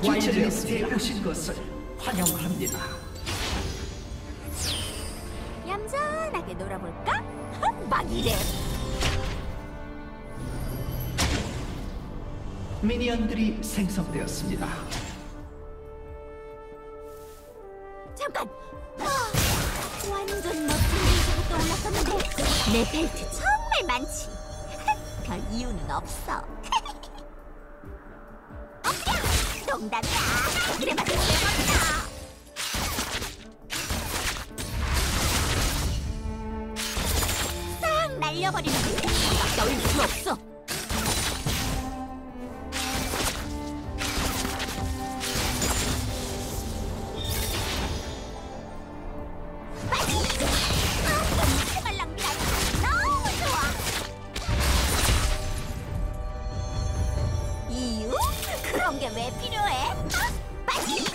와일드리스트에 오신 것을 환영합니다. 얌전하게 놀아볼까? 막 이래. 미니언들이 생성되었습니다. 잠깐! 완전 멋진 기술이 떠올랐었는데 내 벨트 정말 많지. 별 이유는 없어. 농담이야. 그래봤자 대박이다. 싹 날려버리는 데 막 떠올릴 수 없어. 생활 낭비야. 너무 좋아. 이유? 그런 게 왜 필요해? 빨리!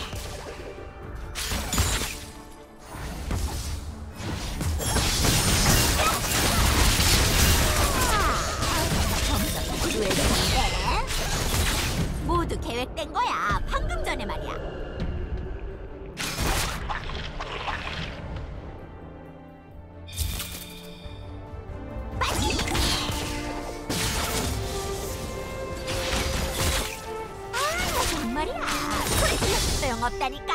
점점 왜 그래? 모두 계획된 거야. 방금 전에 말이야. 말이야. 소리 질러도 소용없다니까.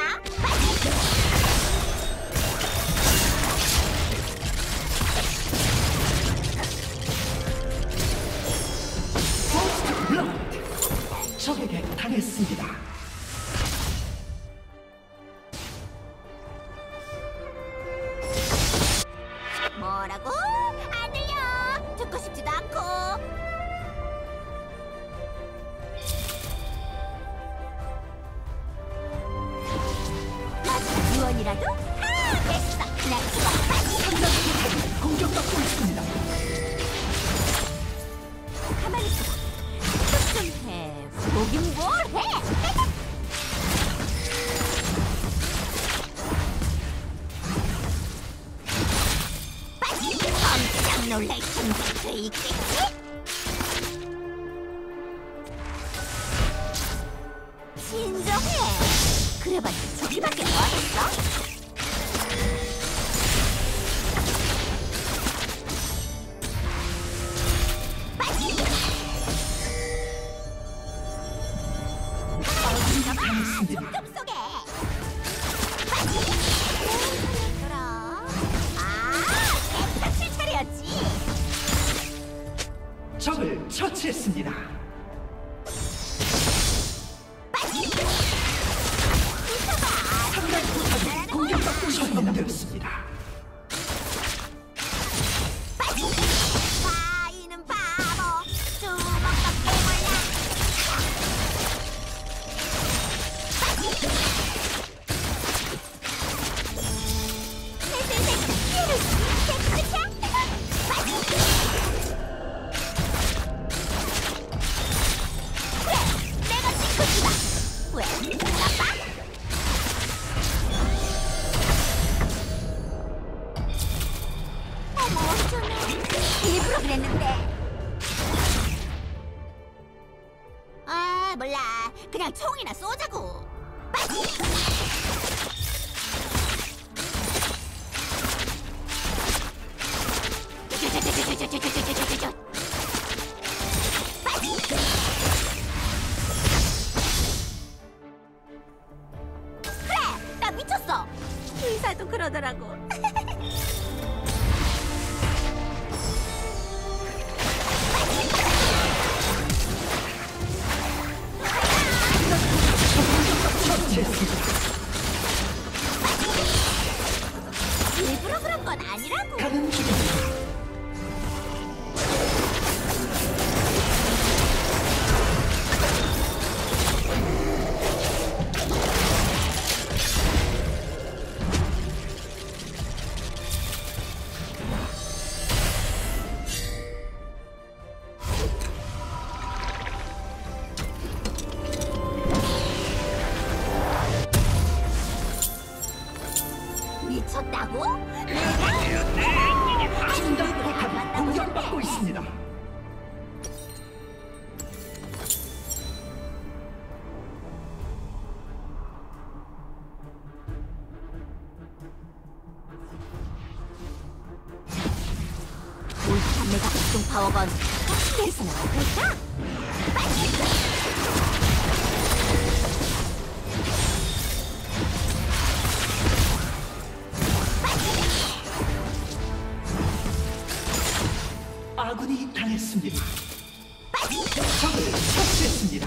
포스트 블러드! 적에게 당했습니다. 뭐라고? 안 들려. 듣고 싶지도 않고. 유언이라도? 됐어. 난 좋아. 공격받고 있습니다. 가만히 있어봐. 좀 해. 보긴 뭘 해. 깜짝 놀랄 틈도 있겠지? 진정해. 그래봤자 죽기밖에 더 하겠어? 좀 쏘게. 깨끗이 차려야지. 적을 처치했습니다. 상단 포탑이 공격받고 있습니다. 바위는 바보. 주먹밖에 몰라. 내가 친구지다. 왜? 나빠? 어머, 어쩌네. 일부러 그랬는데. 아, 몰라. 그냥 총이나 쏘자고. 그래, 나 미쳤어. 의사도 그러더라고. 일부러 그런 건 아니라고. 가는 중입니다. 미쳤다고? 상단 포탑이 공격받고 있습니다. 울트라 메가 각종 파워건 어디서 나올까? 아군이 당했습니다. 적을 처치했습니다.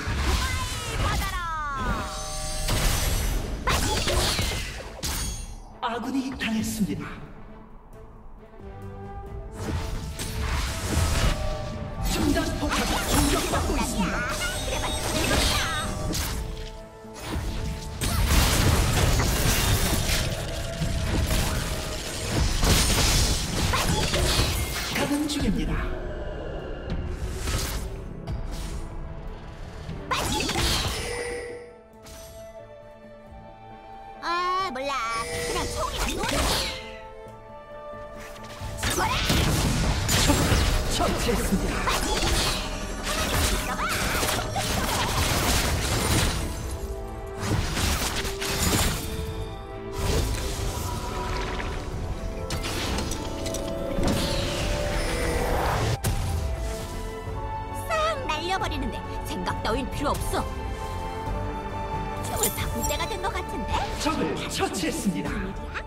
받아라. 아군이 당했습니다. 중단 포탑이 공격받고 있습니다. 가는 중입니다. 아 몰라. 그냥 총이나 쏘자. 죽어라. 적을 처치했습니다. 싹 날려버리는데 생각 따윈 필요 없어. 총을 바꿀 때가 된 것 같은데? 적을 처치했습니다. 비밀이야?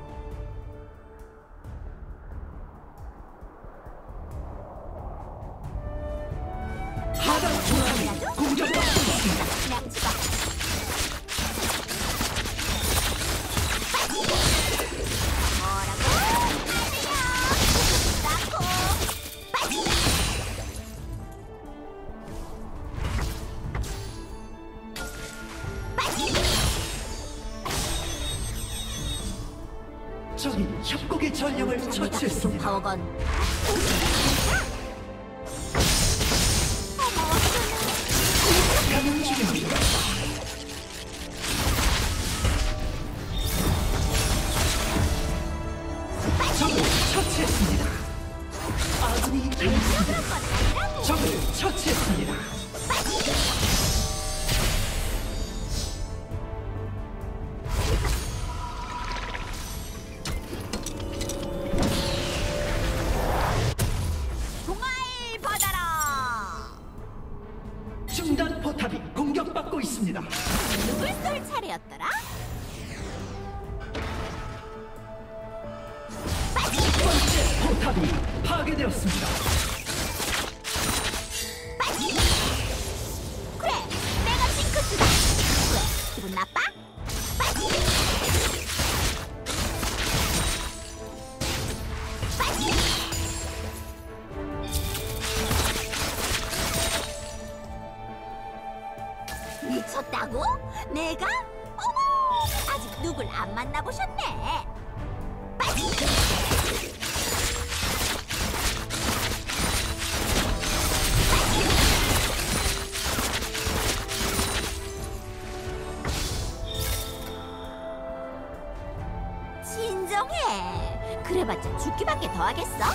하단 포탑이 공격받고 있습니다. 그냥 죽어. 뭐라고? 아니야. 낳고. 적이 협곡의 전령을 처치했습니다. 파워건. 가는 중입니다. 적을 처치했습니다. 아군이 당했습니다. 적을 처치했습니다. 동아일 받아라. 중단 포탑이 공격받고 있습니다. 누굴 쏠 차례였더라? 첫 번째 포탑이 파괴되었습니다. 그래, 내가 징크스다. 왜? 기분 나빠? 미쳤다고? 내가? 어머, 아직 누굴 안 만나보셨네. 진정해. 그래봤자 죽기밖에 더 하겠어?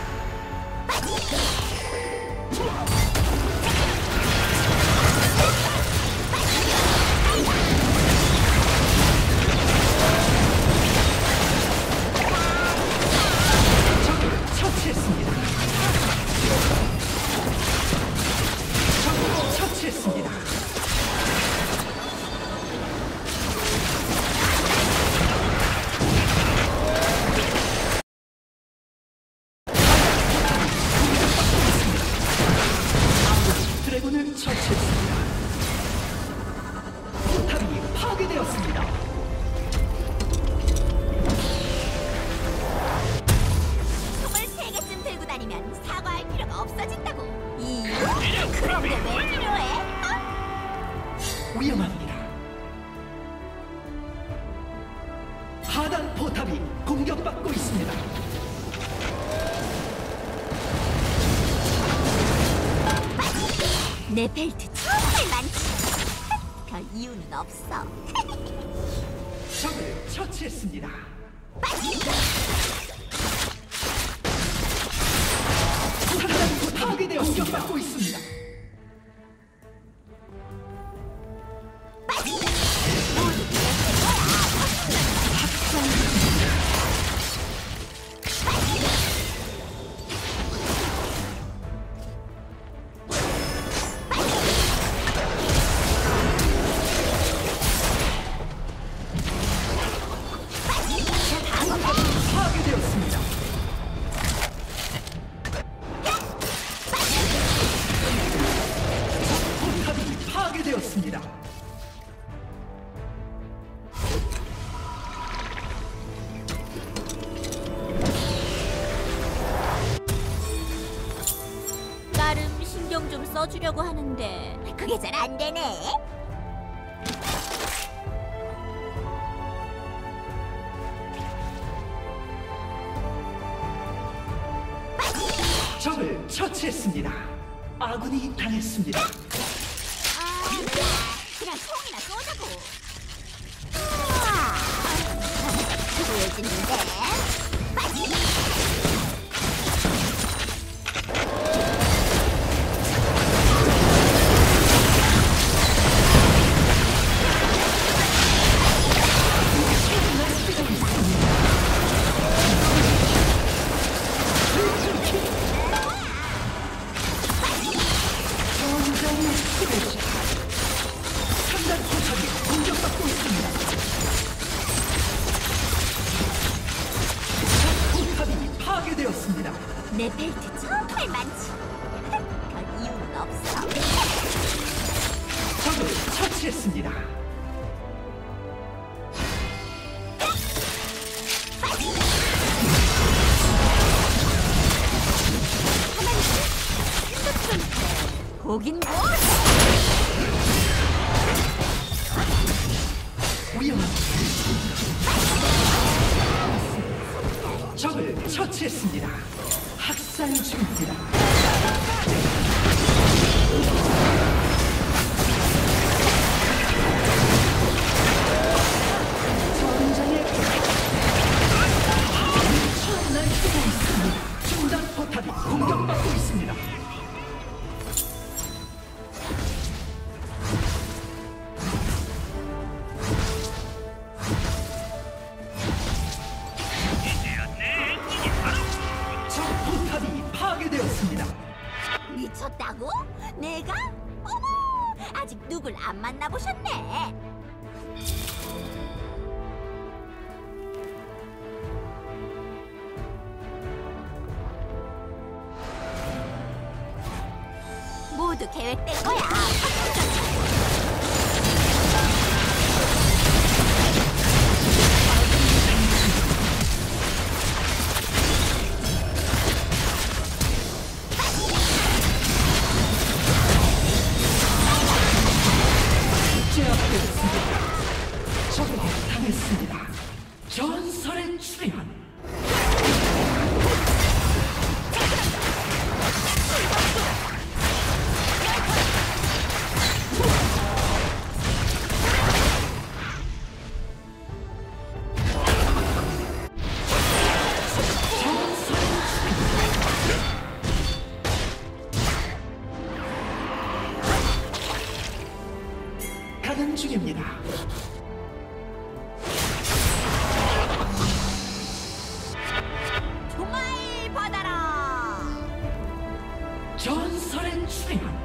적을 처치했습니다. 적을 처치했습니다. 드래곤을 처치했습니다. 포탑이 파괴되었습니다. 총을 3개쯤 들고 다니면 사과할 필요가 없어진다고. 이유? 그런데 왜 필요해? 어? 위험합니다. 하단 포탑이 공격받고 있습니다. 내 벨트 정말 많지. 별 이유는 없어. 적을 처치했습니다. 하단 포탑이 파괴되었습니다. 공격받고 있습니다. 나름 신경 좀 써주려고 하는데 그게 잘 안 되네. 적을 처치했습니다. 아군이 당했습니다. 그냥 총이나 쏘자고. 우와, 보여지는데. 상단 포탑이 공격받고 있습니다. 적 포탑이 파괴되었습니다. 내 벨트 정말 많지. 별 이유는 없어. 적을 처치했습니다. 보긴 뭐? 위험합니다. 적을 처치했습니다. 학살 중입니다. 전장의 처음날 쓰고 있습니다. 중단 포탑이 공격받고 있습니다. 적 포탑이 파괴되었습니다. 미쳤다고? 내가? 어머, 아직 누굴 안 만나보셨네. 모두 계획된 거야. 제압되었습니다. 적에게 당했습니다. 전설의 출현. 가는 중입니다. 종아일 받아라. 전설의 출현.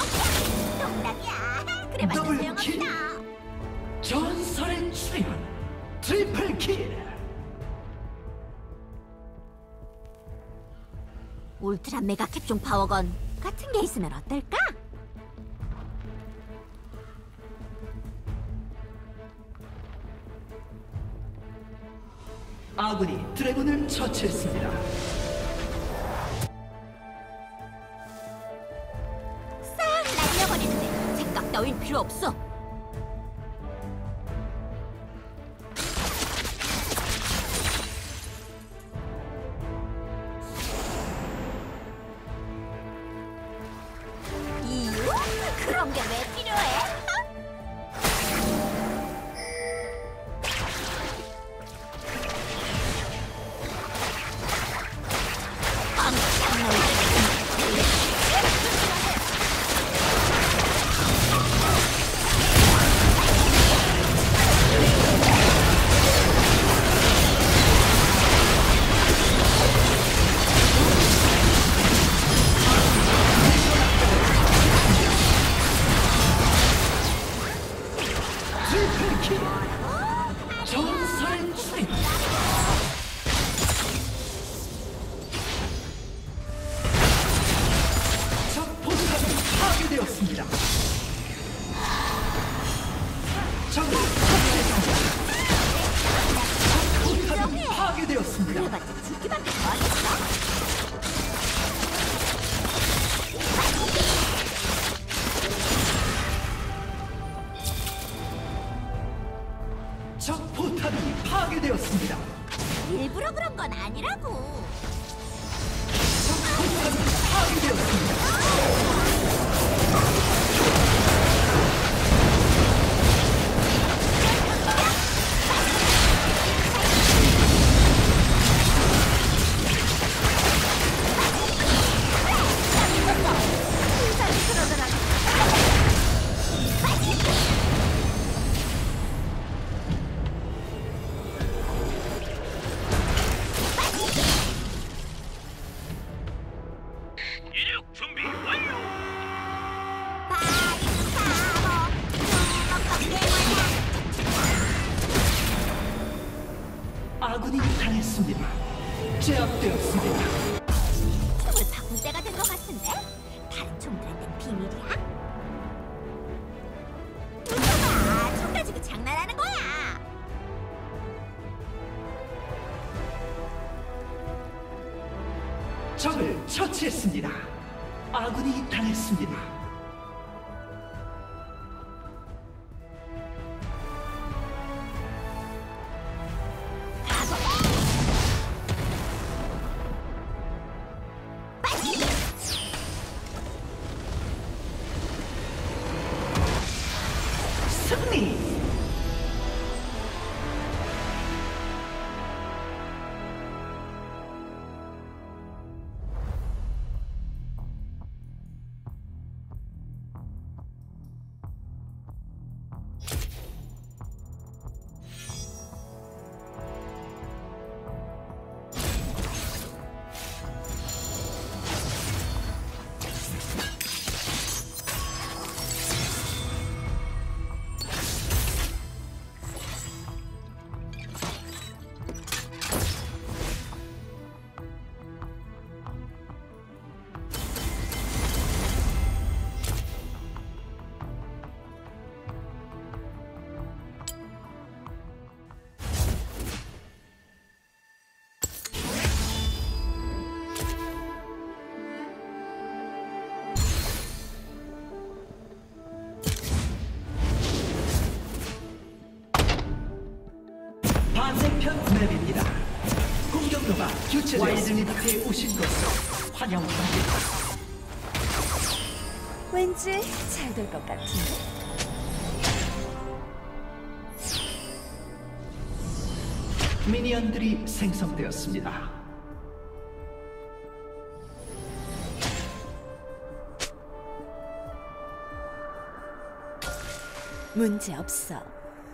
농담이야. 그래봤자 더블 킬. 소용없다. 전설의 출현. 트리플 킬. 울트라 메가 캡종 파워건 같은 게 있으면 어떨까? 아군이 드래곤을 처치했습니다. 싹 날려버리는데 생각 따윈 필요 없어. 이유? 그런 게 왜 필요해? 깜짝 놀랐네. 트리플 킬. 전설의 출현. 적 포탑이 파괴되었습니다. 적을 처치했습니다. 적 포탑이 파괴되었습니다. 그래봤자 죽기밖에 더 하겠어? 파괴되었습니다. 일부러 그런 건 아니라고. 파괴되었습니다. 이륙 준비 완료. 아군이 당했습니다. 제압되었습니다. 총을 바꿀 때가 된 것 같은데? 다른 총들한텐 비밀이야? 누가 총 가지고 장난하는 거야? 적을 처치했습니다. 아군이 당했습니다. 승리! 반대편 맵입니다. 공격로가 교체되었습니다. 와일드리프트에 오신 것을 환영합니다. 왠지 잘 될 것 같은데? 미니언들이 생성되었습니다. 문제 없어.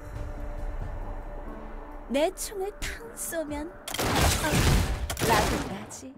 내 총을 탕 쏘면 라고 하지.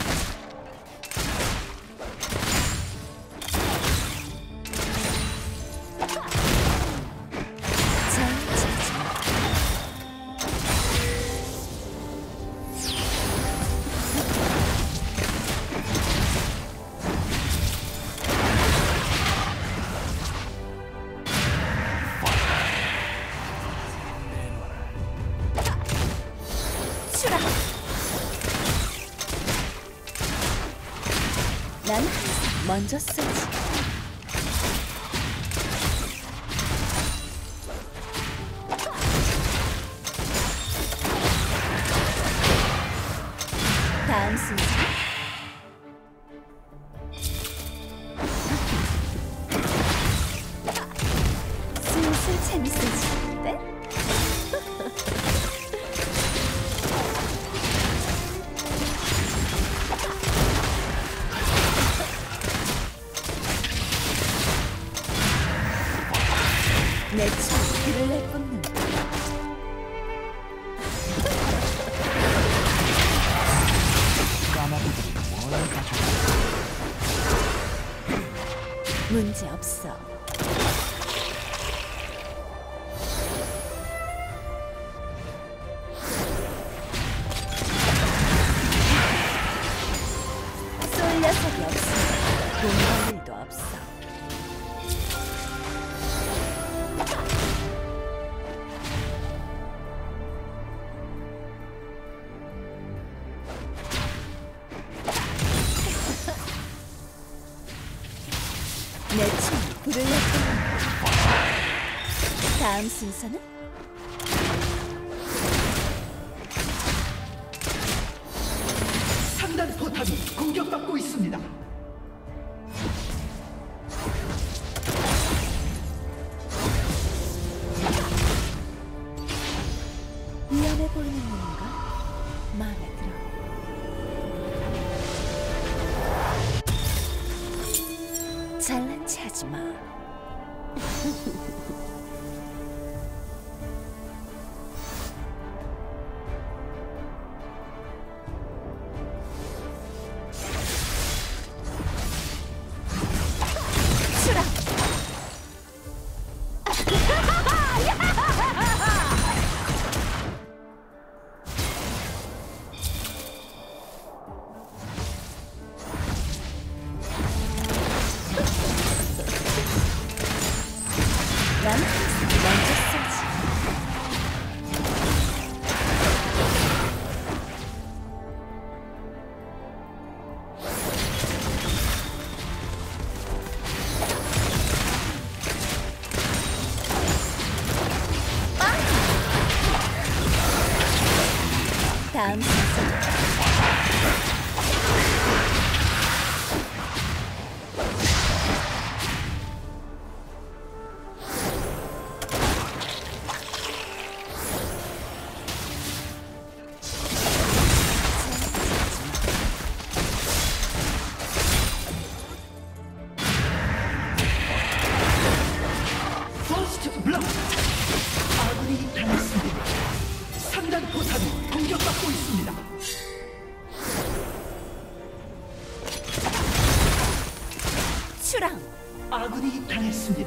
난 항상 먼저 쏘지. 다음 순서. 슬슬 재밌어지는데? 내 총 귀를 내뿜는다. 까마귀들이 뭘 가져가? 문제 없어. 쏠 녀석이 없으면 돈벌 일도 없어. 내 총이 불을 내뿜는다. 다음 순서는? 포탑이 공격받고 있습니다. 위험해 보이는 뭔가 마음에 들어. 잘난 체 하지 마. 추락. 난 먼저 쏘지. 다음 순서. 퍼스트 블러드. 아군이 당했습니다. 3단 포탑이 공격받고 있습니다. 추랑. 아군이 당했습니다.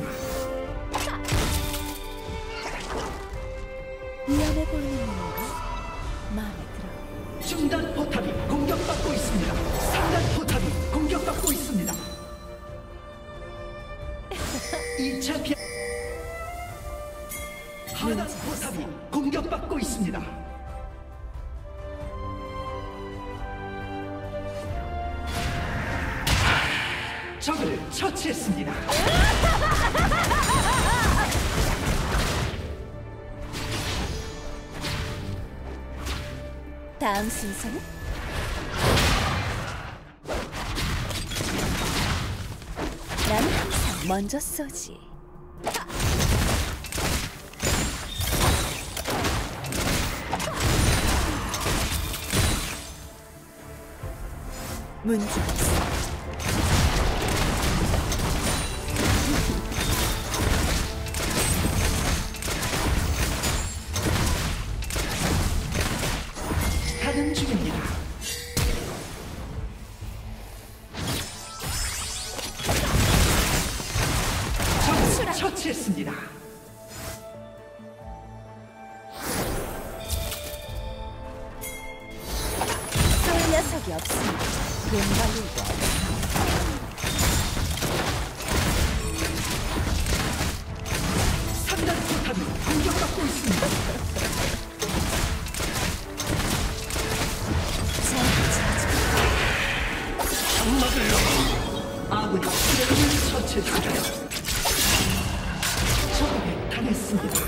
위험해 보이는 뭔가 마음에 들어. 중단 포탑이 공격받고 있습니다. 3단 포탑이 공격받고 있습니다. 2차 피 하단 포탑이 공격받고 있습니다. 적을 처치했습니다. 다음 순서는? 나는 항상 먼저 쏘지. 문제 없어. 가는 중입니다. 적을 처치했습니다. 쏠 녀석이 없으니 돈 관리도 없어. 삼단 포탑이 공격받고 있습니다. 아군이 트레이를 처치했습니다. 적에게 당했습니다.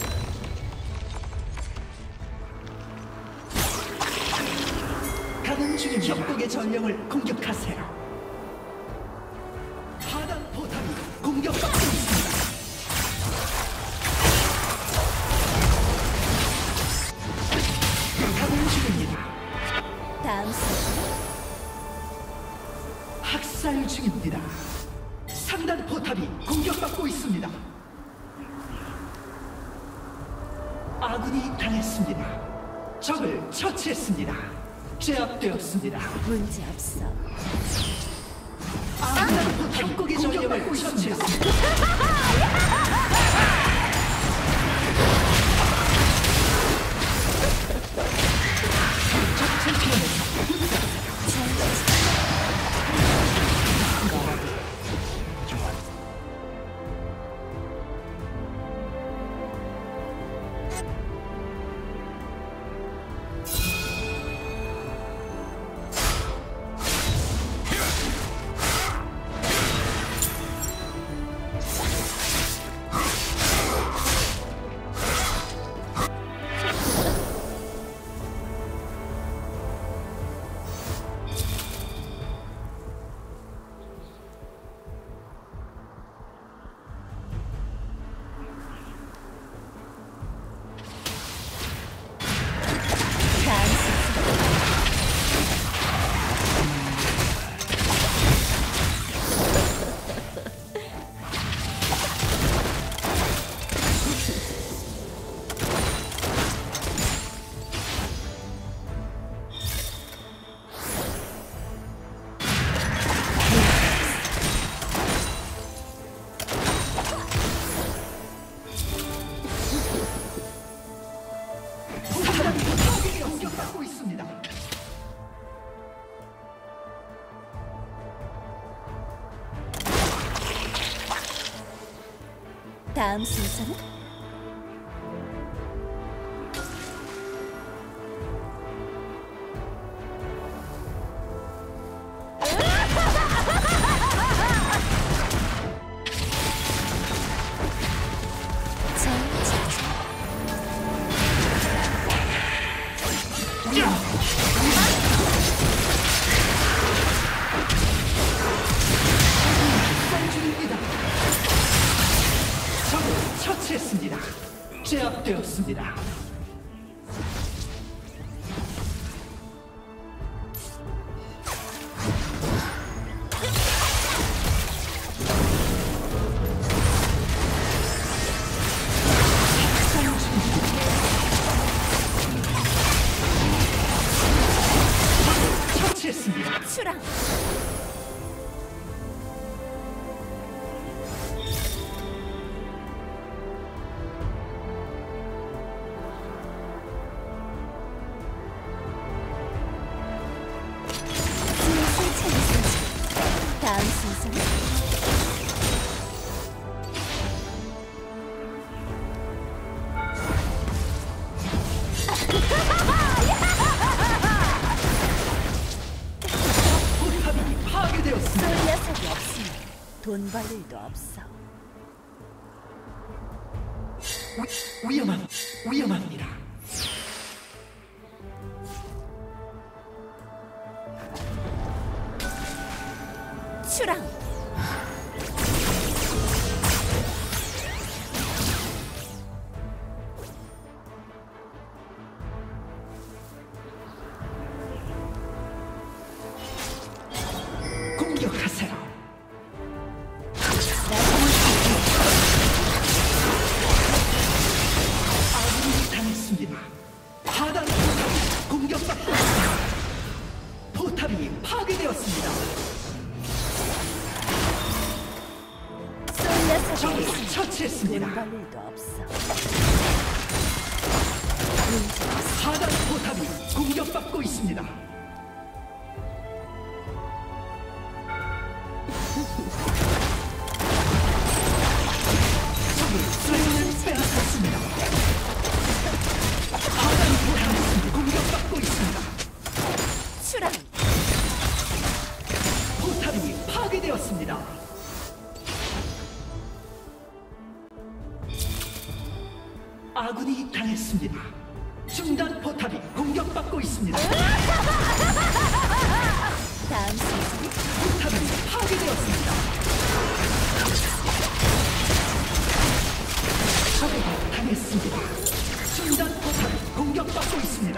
가는 중인 적국의 전령을 공격하세요. 하단 포탑이 공격받고 있습니다. 가는 중입니다. 다음 순서. 학살 중입니다. 3단 포탑이 공격받고 있습니다. 아군이 당했습니다. 적을 처치했습니다. 제압되었습니다. 문제 없어. 아군이 포탑이 공격받고 있습니다. 적 챔피언에서 다음 순서는 중입니다. 적을 처치했습니다. 제압되었습니다. 처치했습니다. 추랑 슬슬 차리세요. 다음 순서는 포탑이 파괴되었습니다. 쏠 녀석이 없으니 돈 벌 일도 없어. 위험합니다. 추랑 공격하세요. 아군이 당했습니다. 하단 포탑이 공격받고 있습니다. 포탑이 파괴되었습니다. 쏠 녀석이 적을 없으니 처치했습니다. 돈 벌 일도 없어. 문제 없어. 하단 포탑이 공격받고 있습니다. 적을 수행을 빼앗았습니다. 하단 포탑이 공격받고 있습니다. 추랑 포탑이 파괴되었습니다. 아군이 당했습니다. 중단 포탑이 공격받고 있습니다. 다음 순서는 포탑이 파괴되었습니다. 적에게 당했습니다. 중단 포탑이 공격받고 있습니다.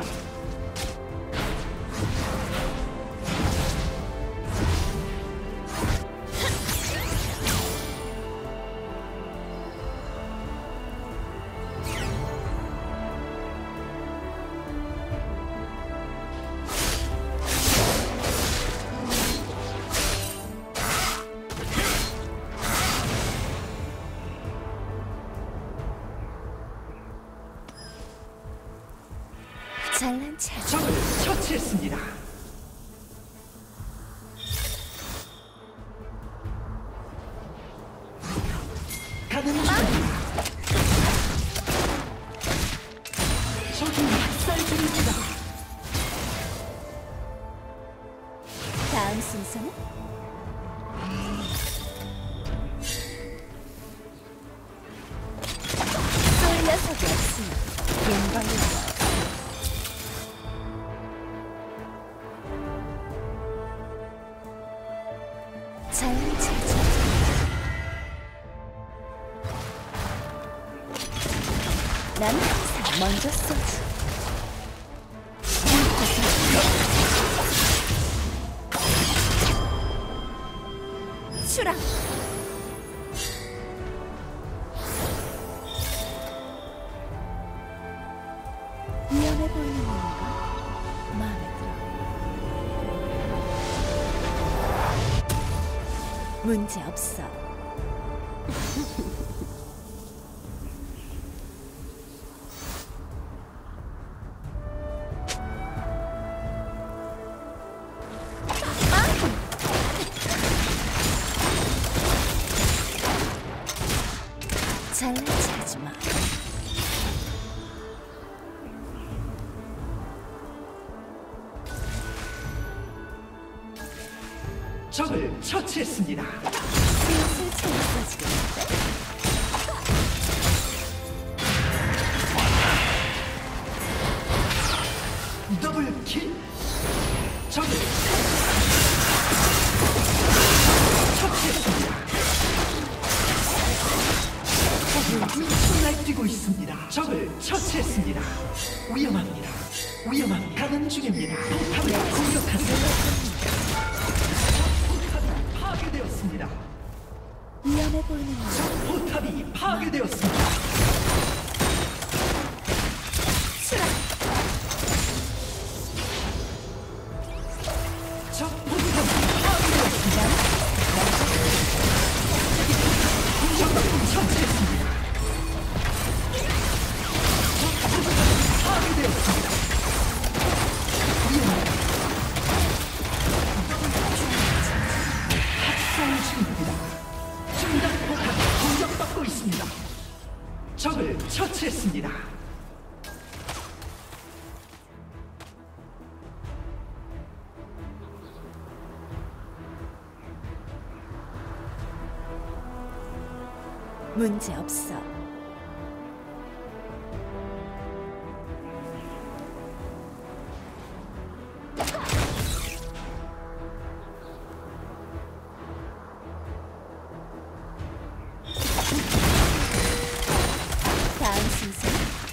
잘난 체 적을 처치했습니다. 가는 중입니다. 적이 학살 중입니다. 다음 순서는 쏠 녀석이 없으니 돈 벌 일도 없어. 잘난 체지. 난 항상 먼저 쏘지. 추랑 위험해 보이는 건가? 마음에 들어. 문제 없어. 잘나지 하지 마. 적을 처치했습니다. 슬슬 재밌어지겠는데? 더블킬. 적을 처치했습니다. 적을 날뛰고 있습니다. 적을 처치했습니다. 위험합니다. 위험합니다. 가는 중입니다. 포탑을 공격하세요. 포탑이 파괴되었습니다. 위험해 보이는 거. 포탑이 파괴되었습니다. 적 포탑이 파괴되었습니다. 적을 처치했습니다. 적 포탑이 파괴되었습니다. 위험합니다. 합성 중입니다. 중단 포탑이 공격받고 있습니다. 적을 처치했습니다. 문제 없어. 다음 순서.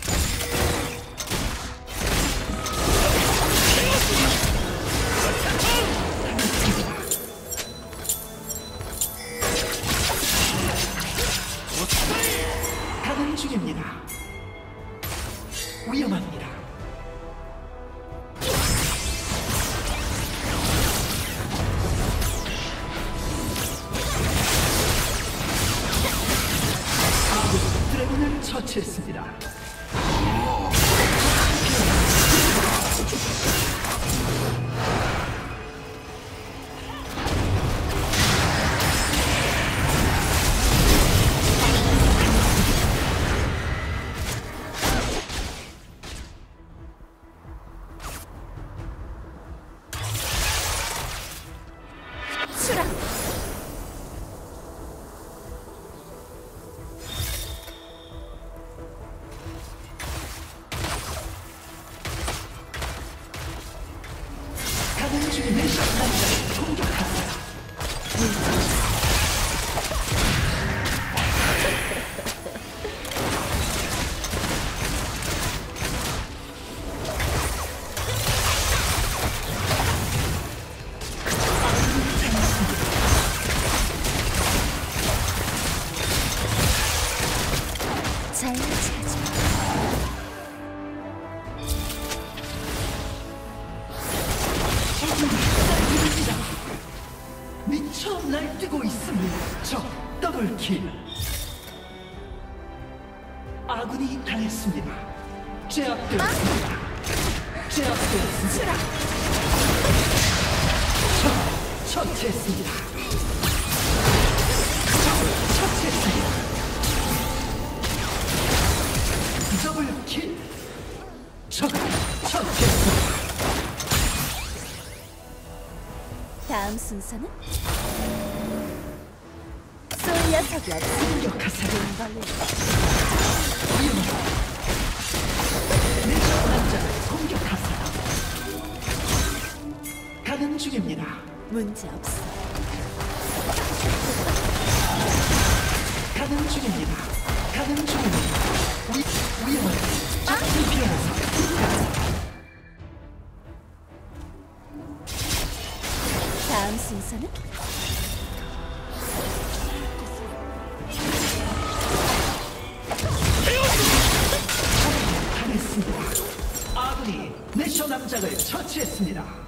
가는 중입니다. 위험합니다. 아군 드래곤을 처치했습니다. 수락. 가는 중입니다. 남자를 공격합니다. 잘나지 하지 마. 미쳐 날뛰고 있습니다. 적 더블킬. 아군이 당했습니다. 제압되었습니다. 제압되었습니다. 적 처치했습니다. 적 처치했습니다. 더블킬. 적 처치했습니다. 다음 순서는? 쏠 녀석이 없어. 공격하세요. 걸로. 내 남자를 공격하세요. 가는 중입니다. 문제 없어. 가는 중입니다. 가는 중입니다. 위험합니다. 적이 피하면서 다음 순서는? 당했습니다. 아군이 내셔 남작을 처치했습니다.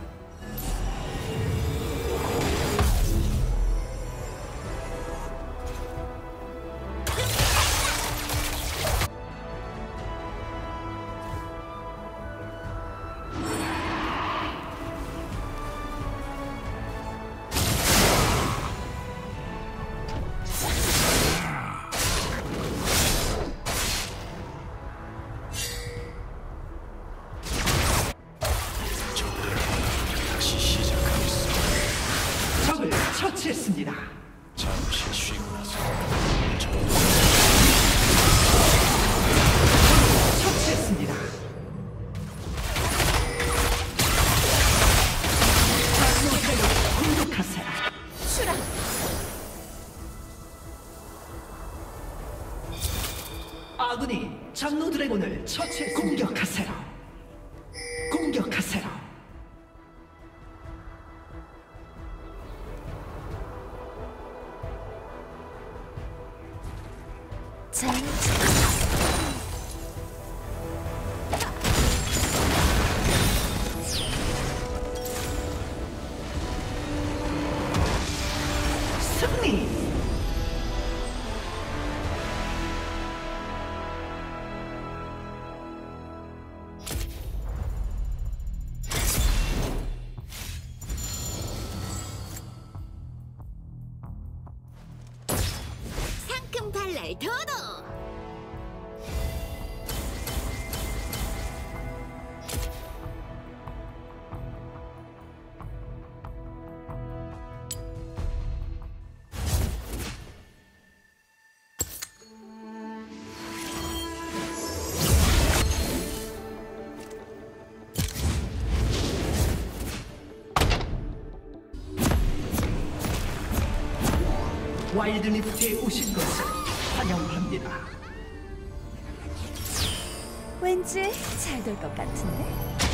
아군이 장로 드래곤을 처치해 공격하세요. 공격하세요. 잘 승리. 상큼 발랄 도도. 와일드리프트에 오신 것을 환영합니다. 왠지 잘 될 것 같은데.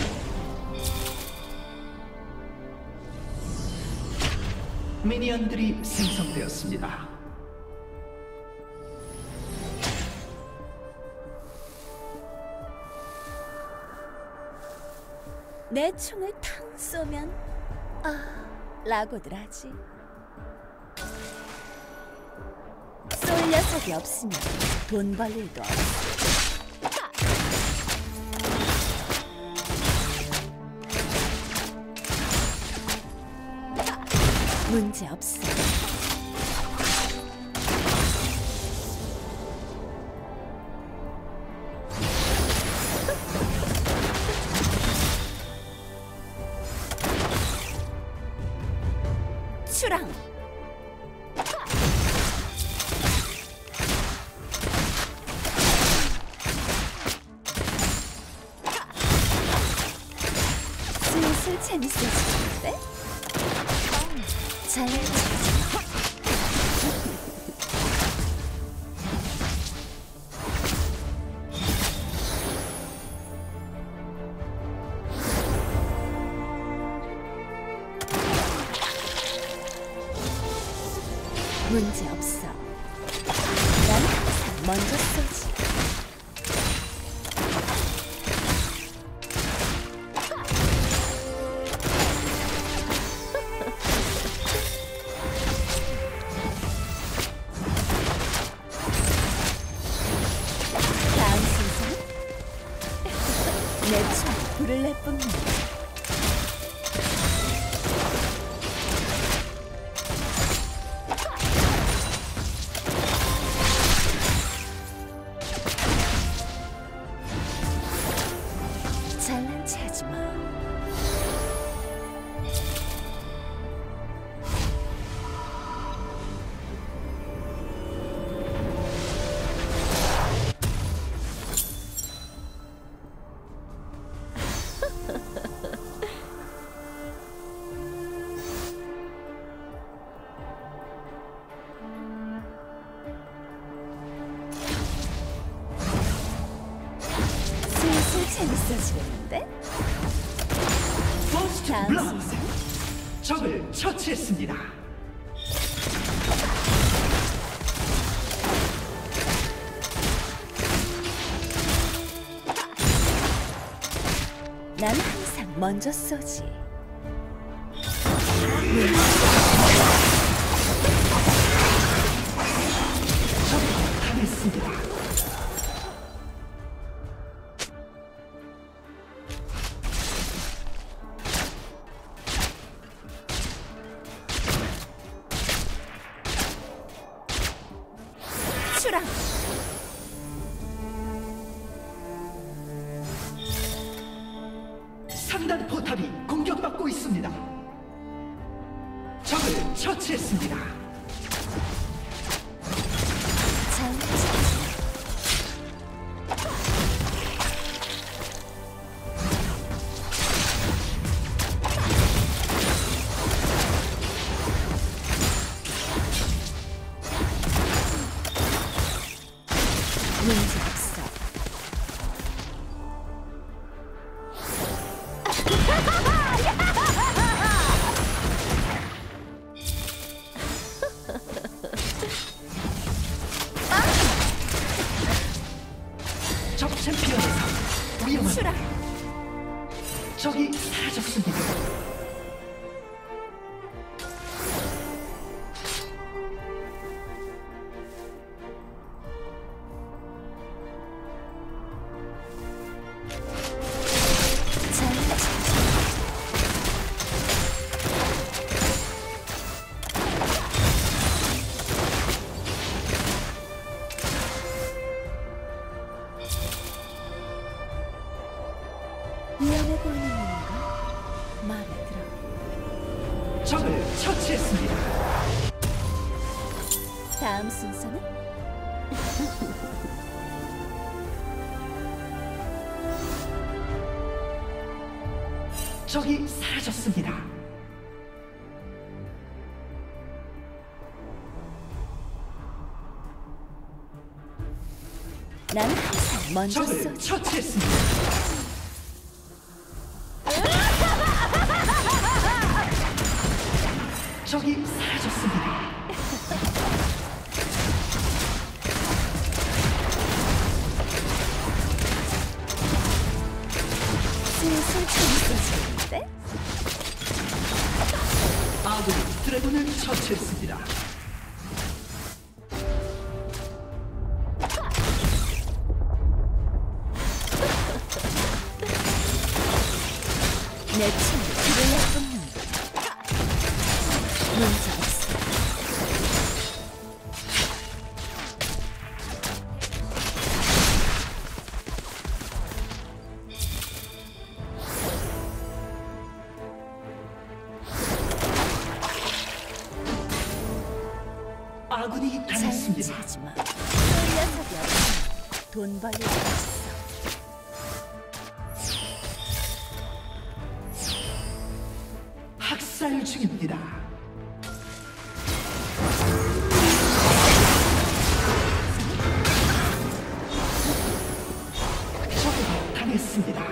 미니언들이 생성되었습니다. 내 총을 탕 쏘면 라고들 하지. 쏠 녀석이 없으면 돈 벌 일도 없어. 문제 없어. 추랑. 슬슬 재밌어지는데? 잘 문제 없어. 난 항상 먼저 쏘지. 다음 순서 내 총 불을 내뿜는다. 잘난 체하지 마. 슬슬 재밌어지겠는데? 퍼스트 다음 블러드. 순서 적을 처치했습니다. 난 항상 먼저 쏘지. 당했습니다. 추랑. 상단 포탑이 공격받고 있습니다. 적을 처치했습니다. 잘 문제 없어. 적이 사라졌습니다. 위험해 보이는 건가? 마음에 들어. 적을 처치했습니다. 다음 순서는? 적이 사라졌습니다. 나는 항상 먼저 적을 쏘지. 처치했습니다. 적이 사라졌습니다. 슬슬 재밌어지는데? 아군이 드래곤을 처치했습니다. 내 친구 길을 엿붙는다. 문제없어. 아군이 당했습니다. 자연치하지 마. 그런 녀석이 없어. 돈 벌릴 수 없어. 학살 중입니다. 적이 당했습니다.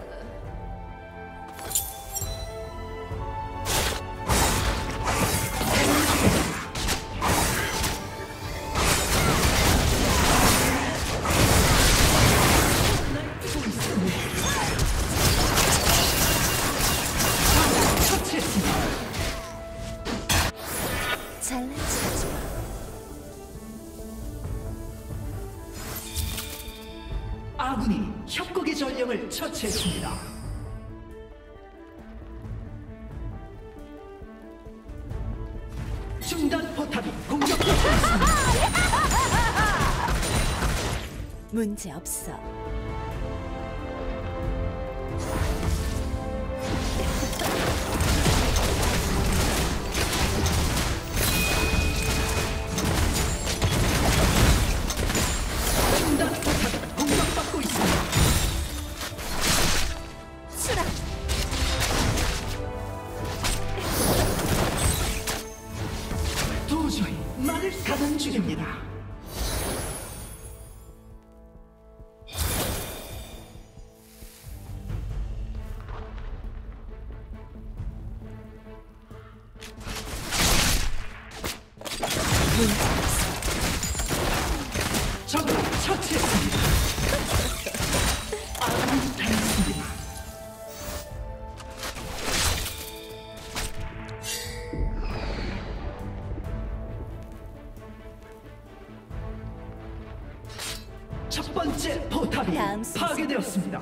처치했습니다. 잘난치하지 마. 아군이 협곡의 전령을 처치했습니다. 중단 포탑이 공격받고 있습니다. 문제 없어. 중단 포탑이 공격받고 있습니다. 수락. 도저히 말을 가는 중입니다. 문제 없어. 적을 처치했습니다. 아군이 당했습니다. 첫 번째 포탑이 다음 순서. 파괴되었습니다.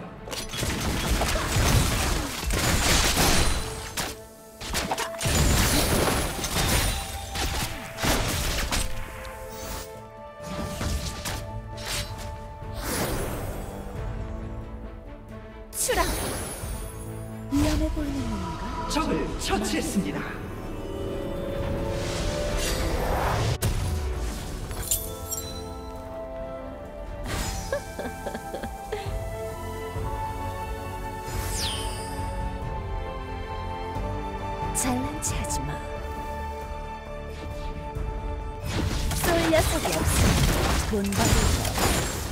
수락. 위험해 보이는 건가? 적을 처치했습니다. 잘난치하지 마. 쏠 녀석이 없어. 돈 벌릴 수 없어.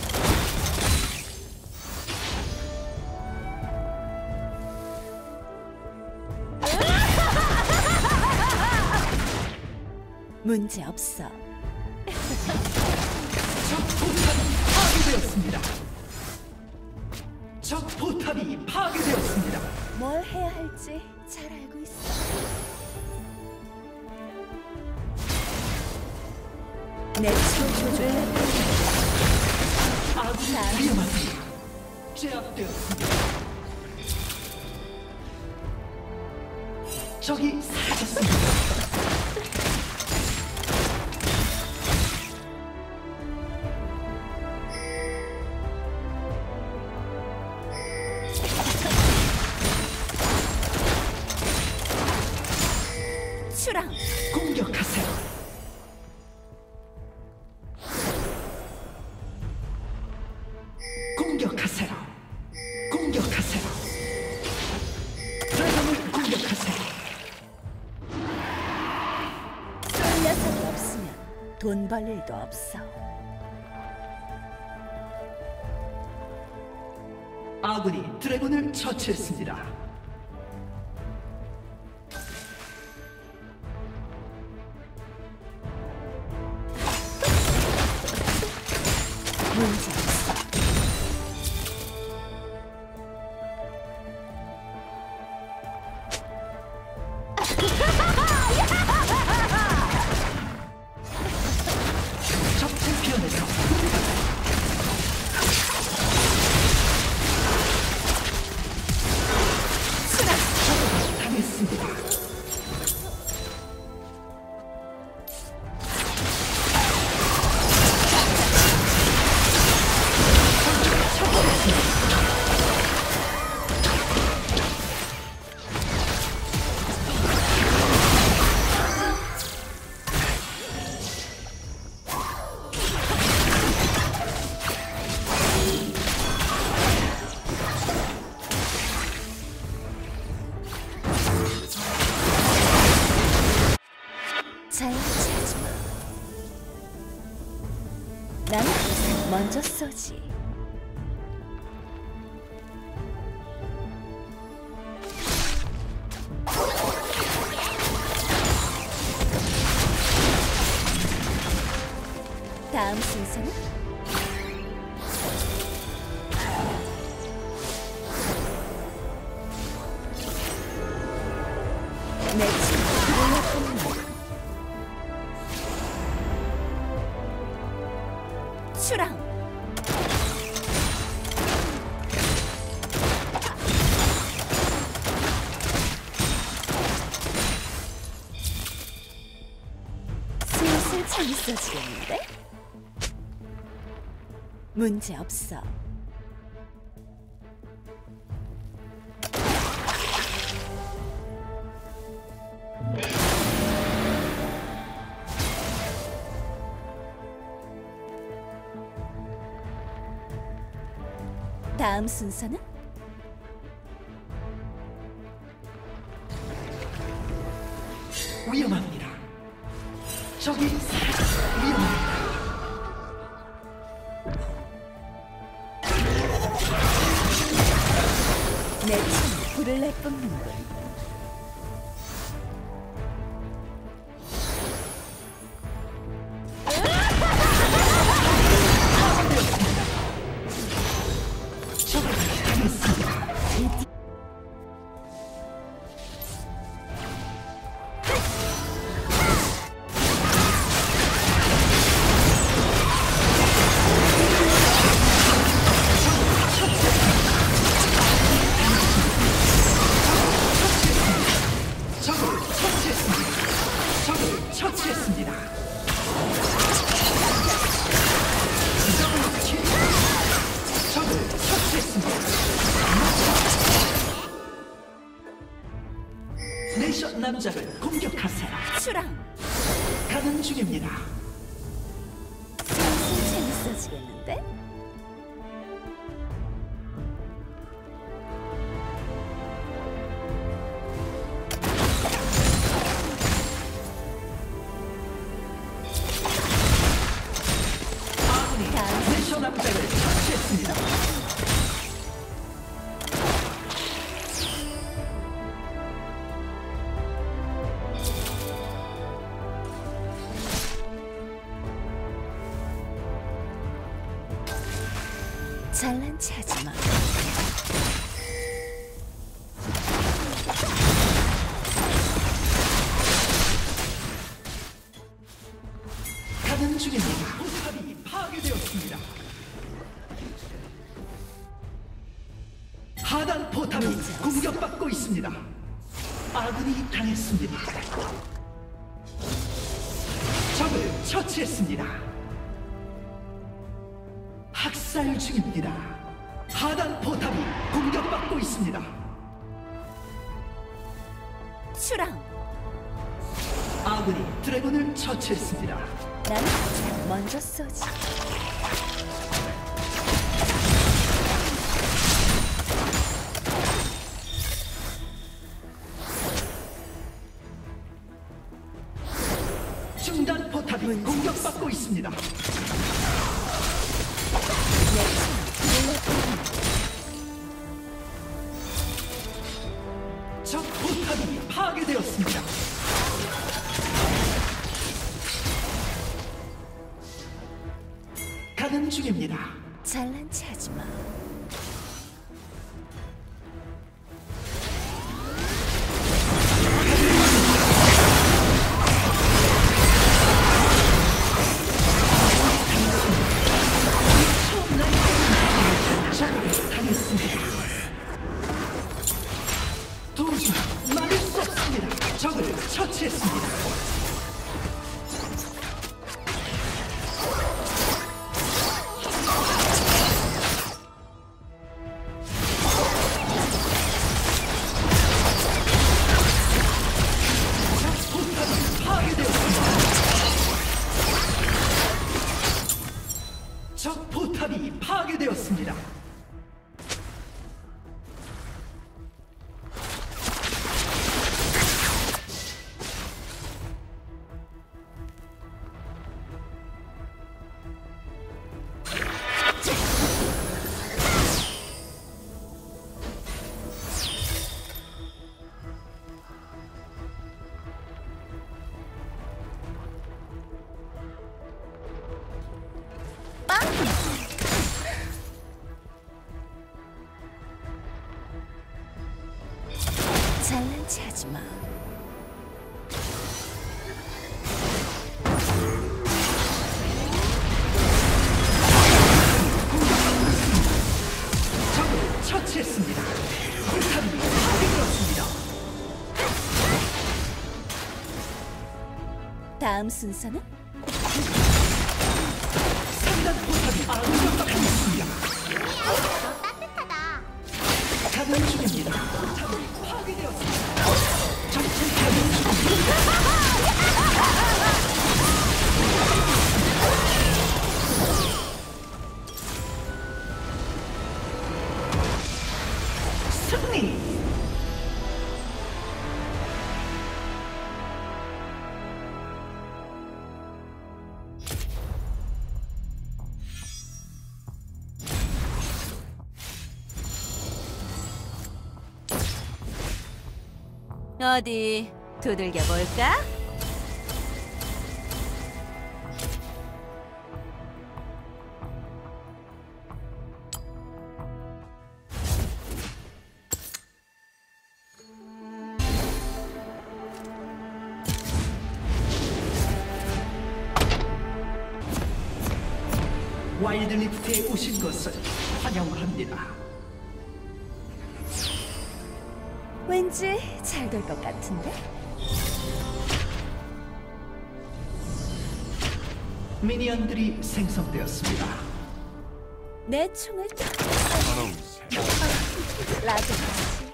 문제 없어. 적 포탑이 파괴되었습니다. 적 포탑이 파괴되었습니다. 뭘 해야 할지 잘 알고 있어. 내 초조를 아군이 위험합니다. 제압되었습니다. 적이 사라졌습니다. 추랑 공격하세요. 공격하세요. 공격하세요. 드래곤을 공격하세요. 쏠 녀석이 없으면 돈 벌 일도 없어. 아군이 드래곤을 처치했습니다. 문제 없어. 적 챔피언에서 당했습니다. 잘 찾지 마. 난 항상 먼저 쏘지. 다음 순서는 내 친구를 나타낸다. 추랑 슬슬 재밌어지겠는데? 문제 없어. 다음 순서는 위험합니다. 적이 사라졌습니다. 위험합니다. 내 손에 불을 내뿜는군. 적을 당했습니다. 적을 처치했습니다. 적을 처치했습니다. 더블킬. 적을 처치했습니다. 네이션 남자를 공격하세요. 추랑 가는 중입니다. 슬슬 재밌어지겠는데? 아군이 네이션 남자를 처치했습니다. 잘난 체하지 마. 가는 중입니다. 포탑이 파괴되었습니다. 하단 포탑이 공격받고 있습니다. 아군이 당했습니다. 적을 처치했습니다. 학살 중입니다. 하단 포탑이 공격받고 있습니다. 추랑. 아군이 드래곤을 처치했습니다. 나는 항상 먼저 쏘지. 중단 포탑이 공격받고 있습니다. 적 포탑이 파괴되었습니다. 가는 중입니다. 잘난 체 하지 마. 적을 당했습니다. 도저히 막을 수 없습니다. 적을 처치했습니다. 적 포탑이 파괴되었습니다. 잘난 체 하지 마. 적을 처치했습니다. 포탑이 파괴되었습니다. 다음 순서는 상단 포탑이 공격받고 있습니다. 따뜻하다. 가는 중입니다. 포탑이 파괴되었습니다. 적 가는 중입니다. 승리! 어디 두들겨 볼까? 와일드리프트에 오신 것을 환영합니다. 왠지 잘 될 것 같은데? 미니언들이 생성되었습니다. 내 총을 라그까지.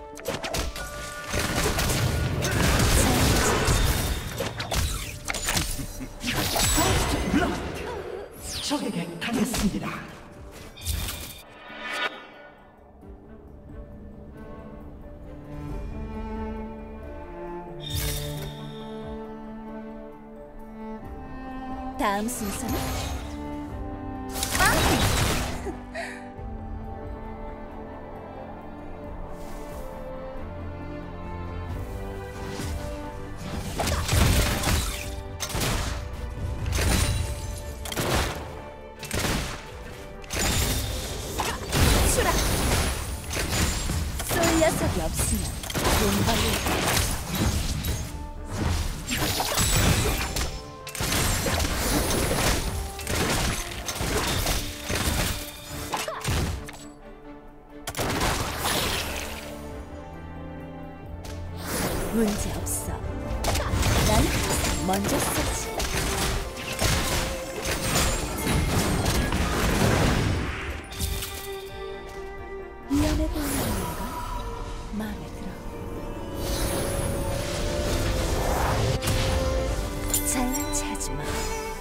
퍼스트 블러드! 적에게 당했습니다. 다음 순서는 추락. 녀석이 없으면 돈 벌릴 거 문제 없어. 난 항상 먼저 쓰지. 위험해 보이는 건가? 마음에 들어. 잘난 체하지 마.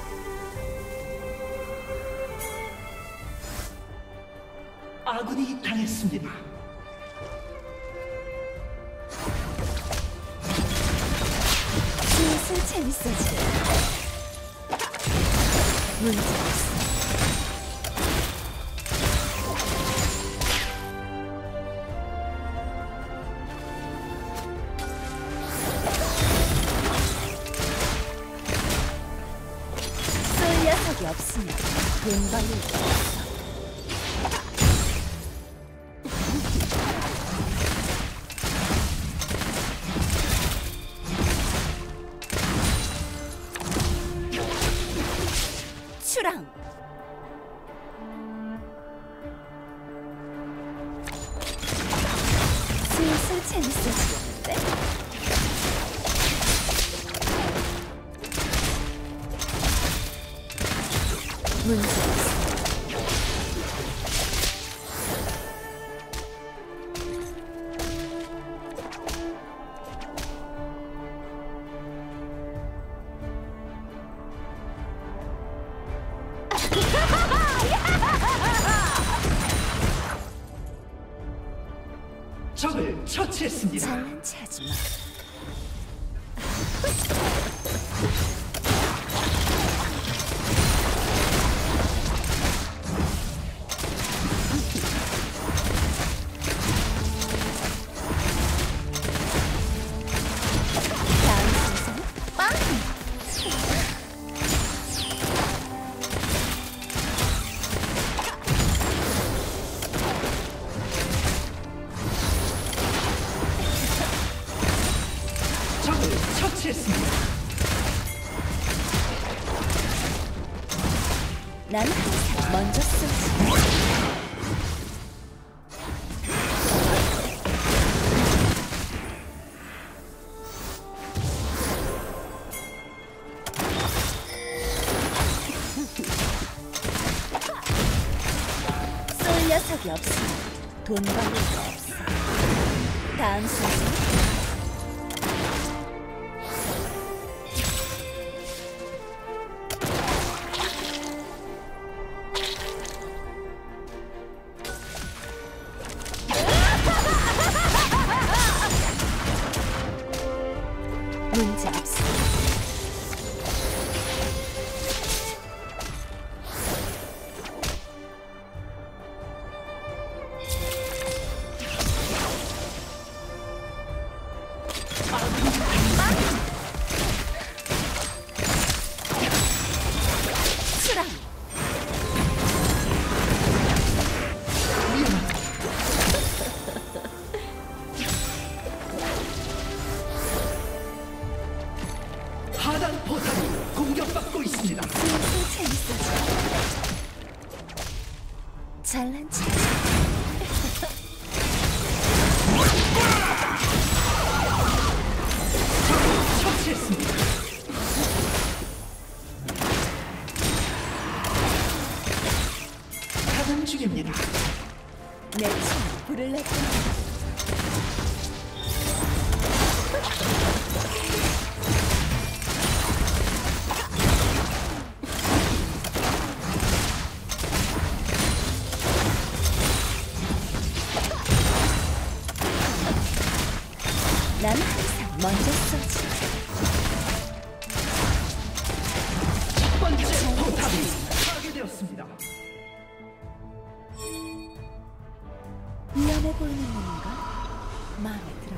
아군이 당했습니다. 슬슬 재밌어지. 문제 없어. 쏠 녀석이 없으면 돈 벌릴 거 없어. 추랑. 슬슬 재밌어지는데? 문제 없어. 적을 처치했습니다. 잘난 체하지 마. 다음 순서는 빵! 적을 처치했습니다. 난 항상 먼저 쏘지. 쏠 녀석이 없으면 돈 벌릴 거 없어. 다음 순서. 문제 없어. 추랑. 하단 포탑이 공격받고 있습니다. 슬슬 재밌어져. 잘난 체. 처치했습니다. 가동 중입니다. 내 춤 불을 냈구나. 난 항상 먼저 쏘지. 첫 번째 포탑이 파괴되었습니다. 위험해 보이는 건가? 마음에 들어.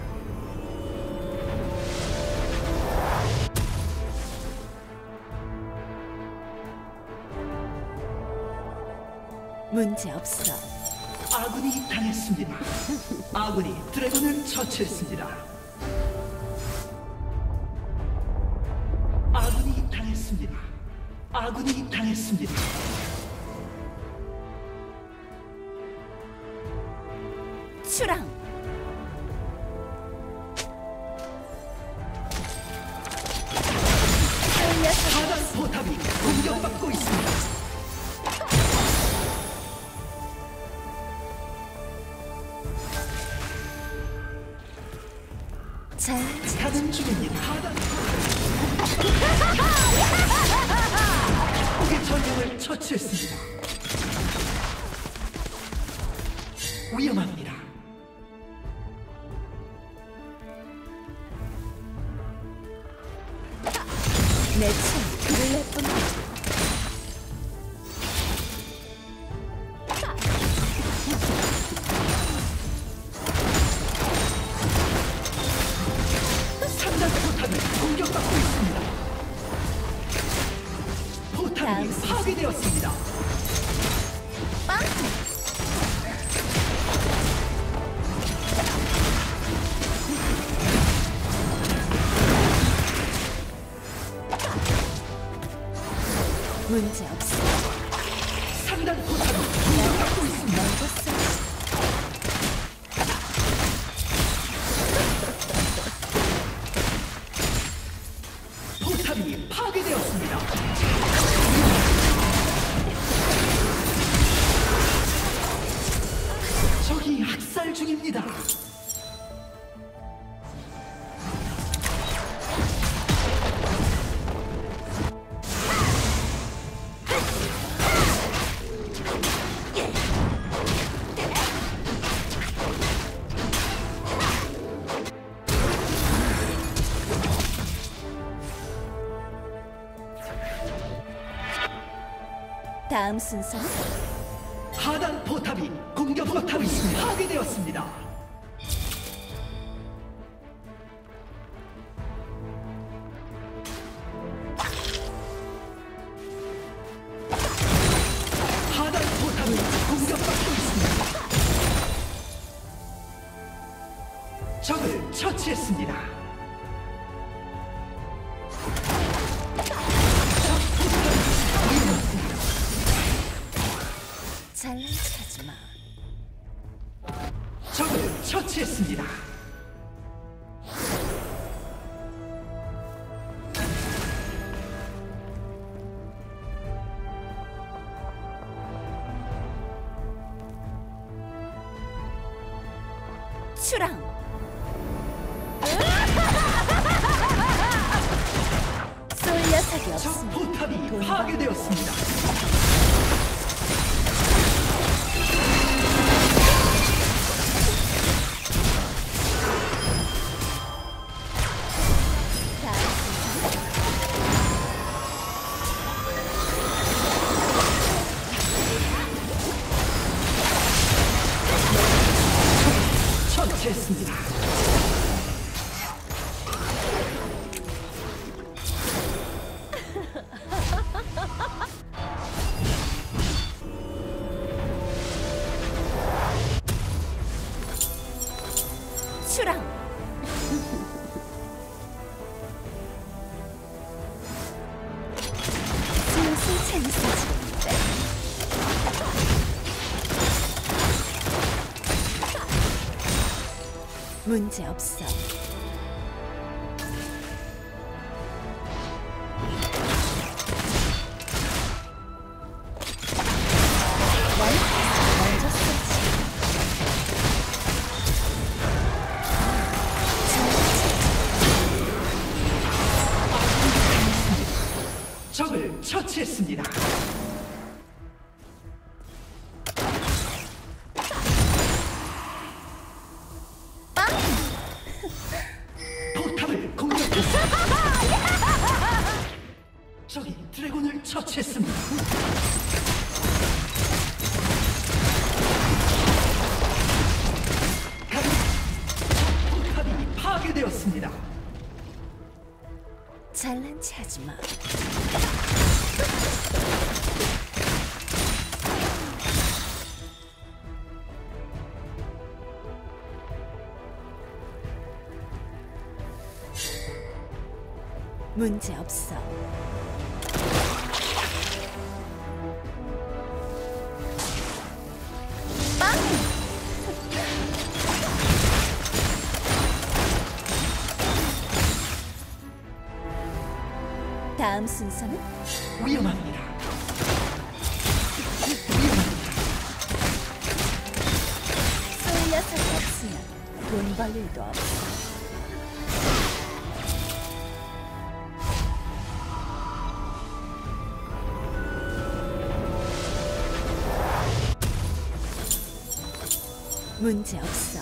문제 없어. 아군이 당했습니다. 아군이 드래곤을 처치했습니다. 아군이 당했습니다. 아군이 당했습니다. 출항. 하단 포탑이 공격받고 있습니다. 잘 가는 중입니다. 하단 적의 전령을 처치했습니다. 위험합니다. 내참 그를 내뿜는 상단 포탑이 공격받고 있습니다. 포탑이 파괴되었습니다. 빵. 문제 없어. 상단 포탑이 공격받고 있습니다. 먼저 써. 포탑이 파괴되었습니다. 적이 학살 중입니다. 다음 순서는 하단 포탑이 공격 포탑이 파괴되었습니다. 하단 포탑이 공격받고 있습니다. 적을 처치했습니다. 잘난 척하지 마. 적을 처치했습니다. 출항. 쏠 녀석이 적 없으면 포탑이 돈 파괴되었습니다. 처치했습니다. 출항. 슬슬 재밌어지는데. 문제 없어. 먼저 쓰지. 적을 처치했습니다. 포탑을 공격했습니다. 적이 드래곤을 처치했습니다. 포탑이 파괴되었습니다. 잘난 체하지 마. 문제 없어. 다음 순서는 위험합니다. 쏠 녀석이 없으면 돈 벌 일도 없어. 문제 없어.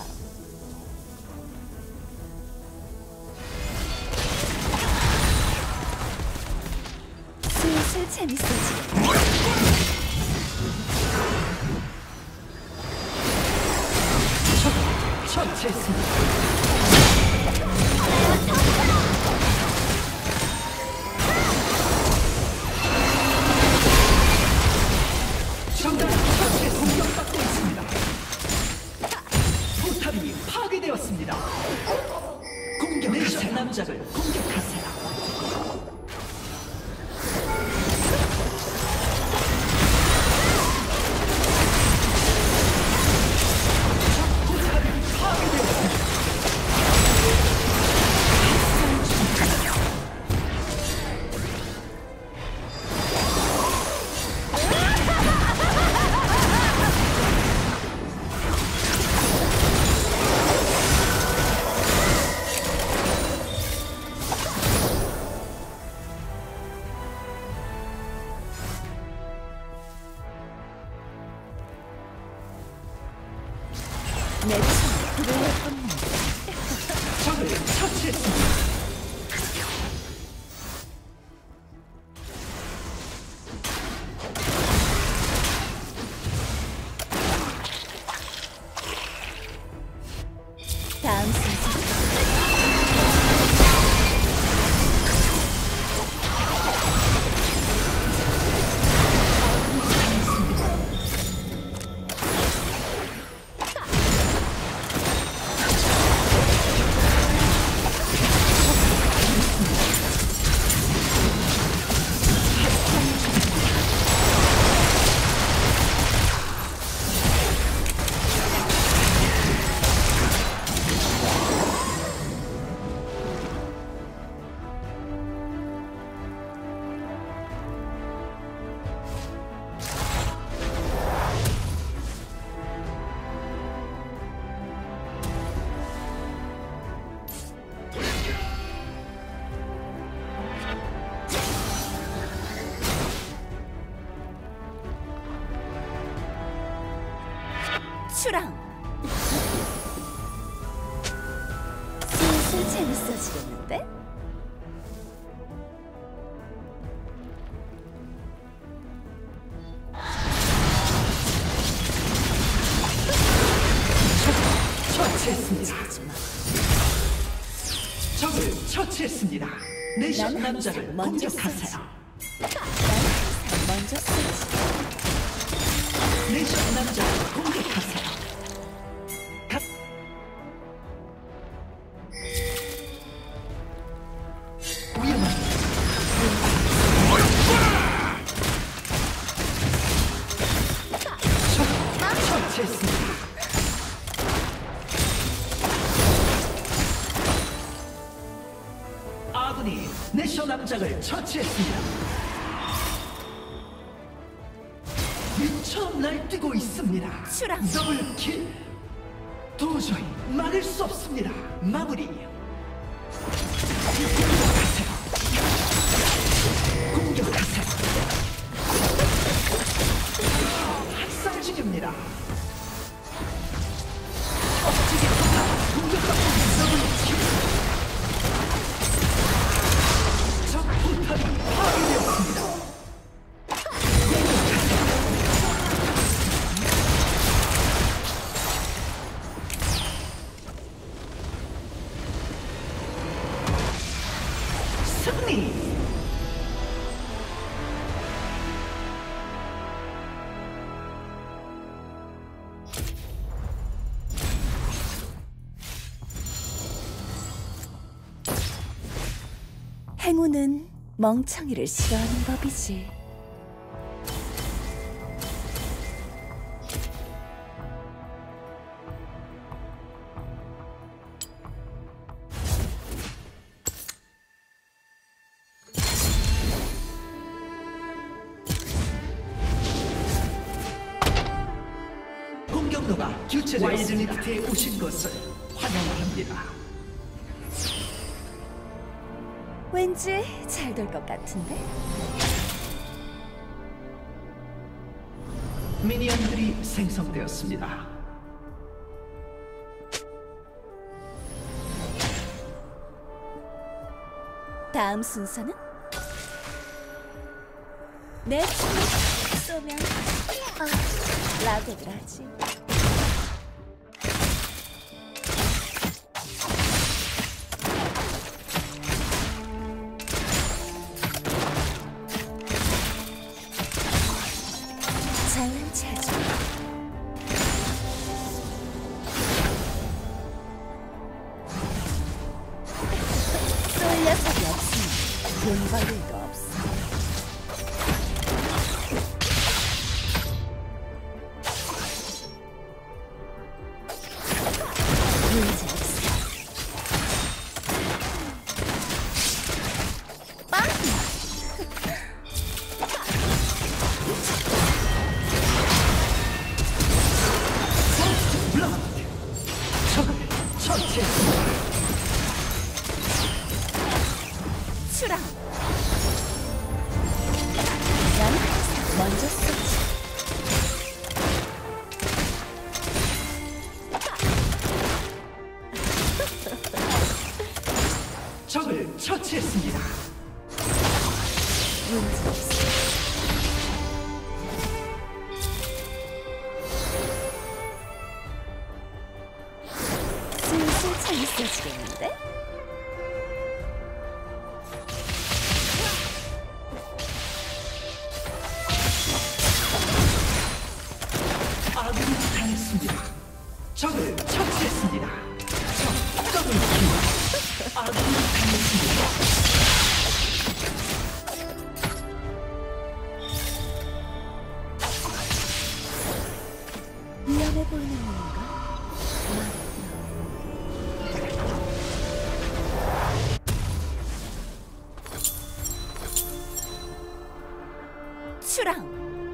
슬슬 재밌어지게. 처치했습니다. 정답 처치에 공격받고 있습니다. 포탑이 파괴되었습니다. 공격하세요. 남작을 공격하세요. 내 춤을 그대로 걷는다. 적을 처치했습니다. 다음 순서 추랑. 슬슬 재밌어지겠는데? 처치했습니다. 하지마. 적을 처치했습니다. 내셔 난 남작을 항상 먼저 공격하세요. 난 항상 먼저 쓰지. 내셔 남작을 공격하세요. 위험합니다. 처치했습니다. 아군이 내셔 남작을 처치했습니다. 미쳐 날뛰고 있습니다. 추락. 더블킬. 도저히 막을 수 없습니다. 마무리. 공격하세요. 학살 중입니다. 억지게 공격받고 더블킬. 적 포탑이 파괴되었습니다. 승리! 행운은 멍청이를 싫어하는 법이지. 공격로가 교체되었습니다. 와이드리프트에 오신 것을 환영합니다. 왠지 잘 될 것 같은데? 미니언들이 생성되었습니다. 다음 순서는? 내 총을 쏘면 라고들 하지. 잘난 체하지. 쏠 녀석이 없으니 돈 벌 일도 없어. 문제 없어. 빵! 블러드! 적을 처치했습니다. 추랑. 난 항상 먼저 쏘지. 적을 처치했습니다. 문제 없어. 슬슬 재밌어지겠는데? 아군이 당했습니다. 적을 처치했습니다. 적을 킬. 아군이 당했습니다. 위험해 보이는 건가? 추랑.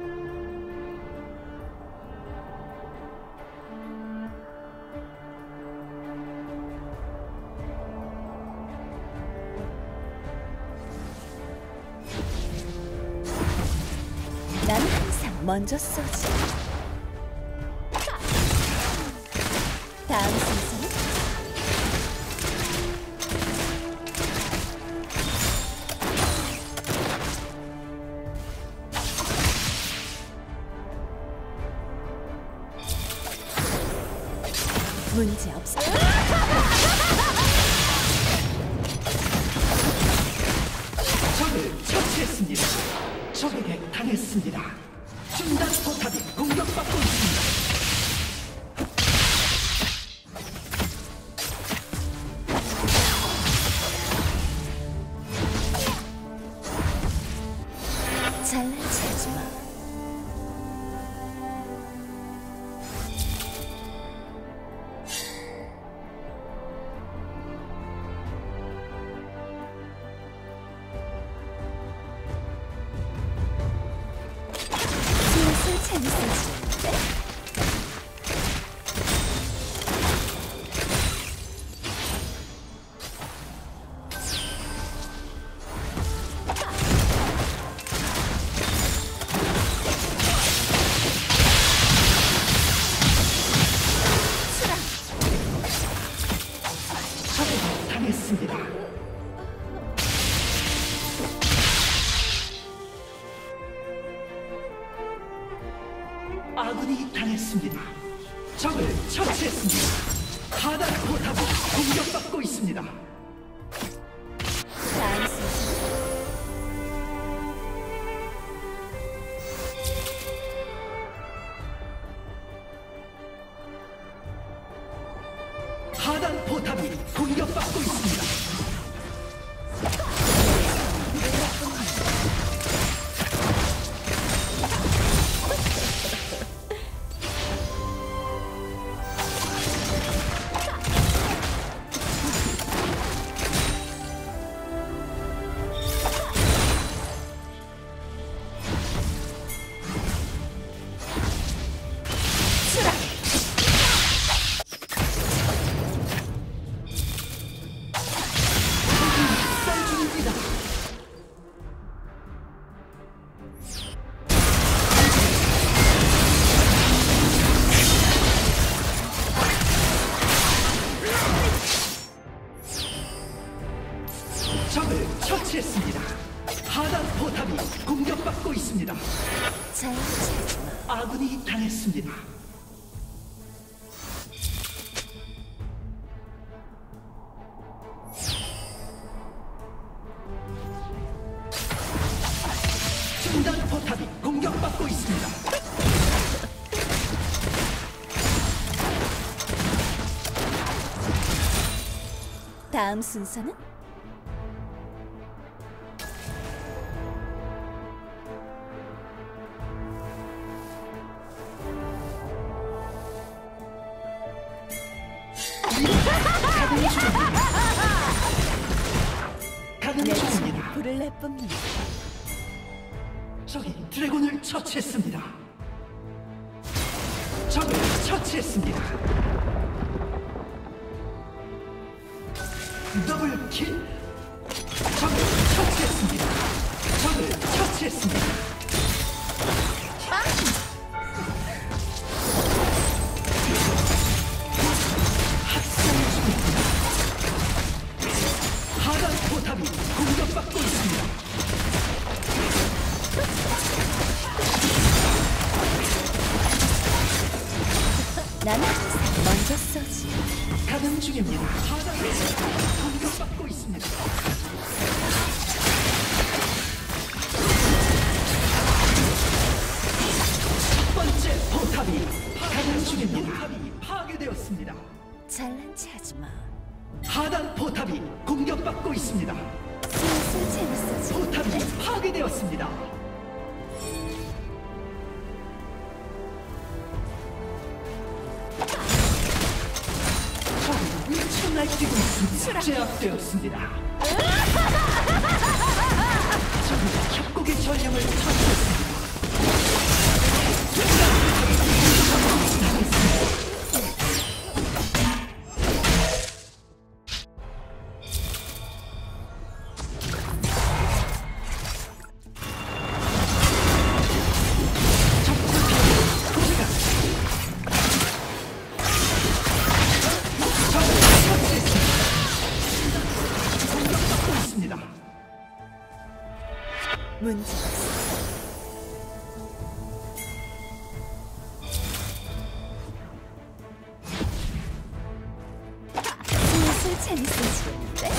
난 항상 먼저 쏘지. 다음 순서는? 문제 없어. 적을 처치했습니다. 적에게 당했습니다. 중단 포탑이 공격받고 있습니다. 잘난 체하지 마. 슬슬 재밌어지는데? 적에게 당했습니다. 아군이 당했습니다. 적을 처치했습니다. 하단 포탑이 공격받고 있습니다. 다음 순서. 하단 포탑이 공격받고 있습니다. 자연스럽지 마. 아군이 당했습니다. 중단 포탑이 공격받고 있습니다. 다음 순서는? 가는 내 중입니다. 친구 불을 내뿜는다. 적이 드래곤을 처치했습니다. 적을 처치했습니다. 더블킬. 적을 처치했습니다. 적을 처치했습니다. 학살 중입니다. 하단 포탑이 공격받고 있습니다. 나는 먼저 쏘지. 가는 중입니다. 하단 포탑이 공격받고 있습니다. 첫 번째 포탑이 가는 중입니다. 포탑이 파괴되었습니다. 잘난 체 하지 마. 하단 포탑이 공격받고 있습니다. 슬슬 재밌어지. 포탑이 파괴되었습니다. 적이 위층 날뛰고 있습니다. 제압되었습니다. 적이 협곡의 전령을 처치했습니다. 문제 없어. 슬슬 재밌어지는데?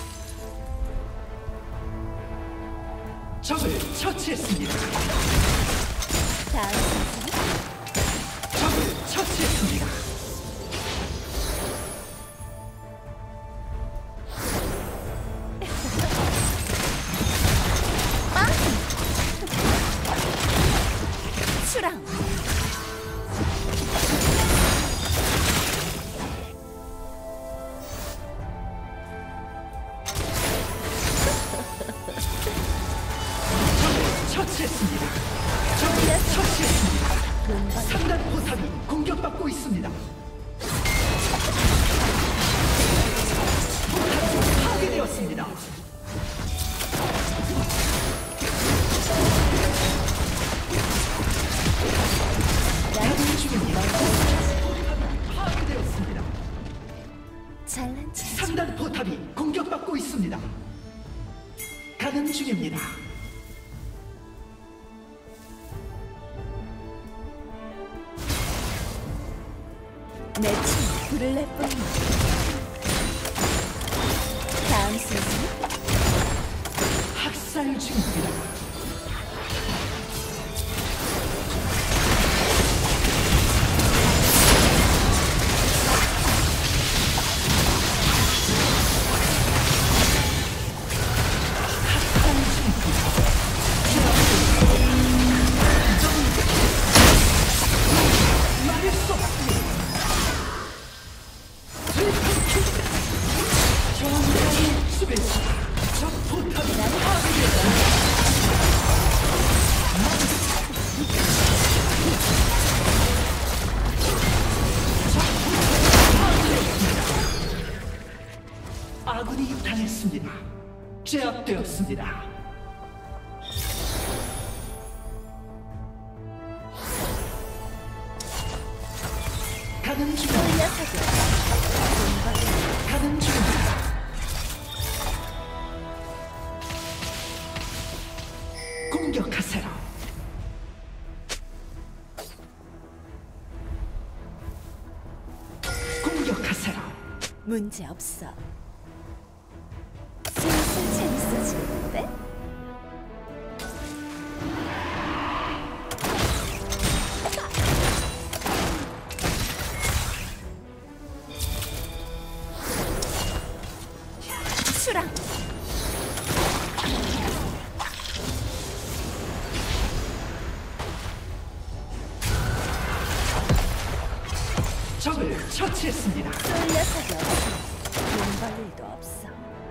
적을 처치했습니다. 다음 순서는? 적을 처치했습니다. 수랑. 적을 처치했습니다. 적을 처치했습니다. 돈벌이. 상단 포탑이 공격받고 있습니다. 포탑이 파괴되었습니다. 가는 중입니다. 포탑이 파괴되었습니다. 잘난 체. 상단 포탑이 공격받고 있습니다. 가는 중입니다. 내 친구 불을 내뿜는다. 다음 순서는? 학살 중입니다. 말할 수 없습니다. 정강의 수배시 적 포탑이 파괴되었습니다. 아군이 당했습니다. 제압되었습니다. 가는 중입니다. 가는 중입니다. 공격하세요. 문제 없어. 슬슬 재밌어지는데? 수랑 적을 처치했습니다. 쏠 녀석이 없어. 돈 벌 일도 없어.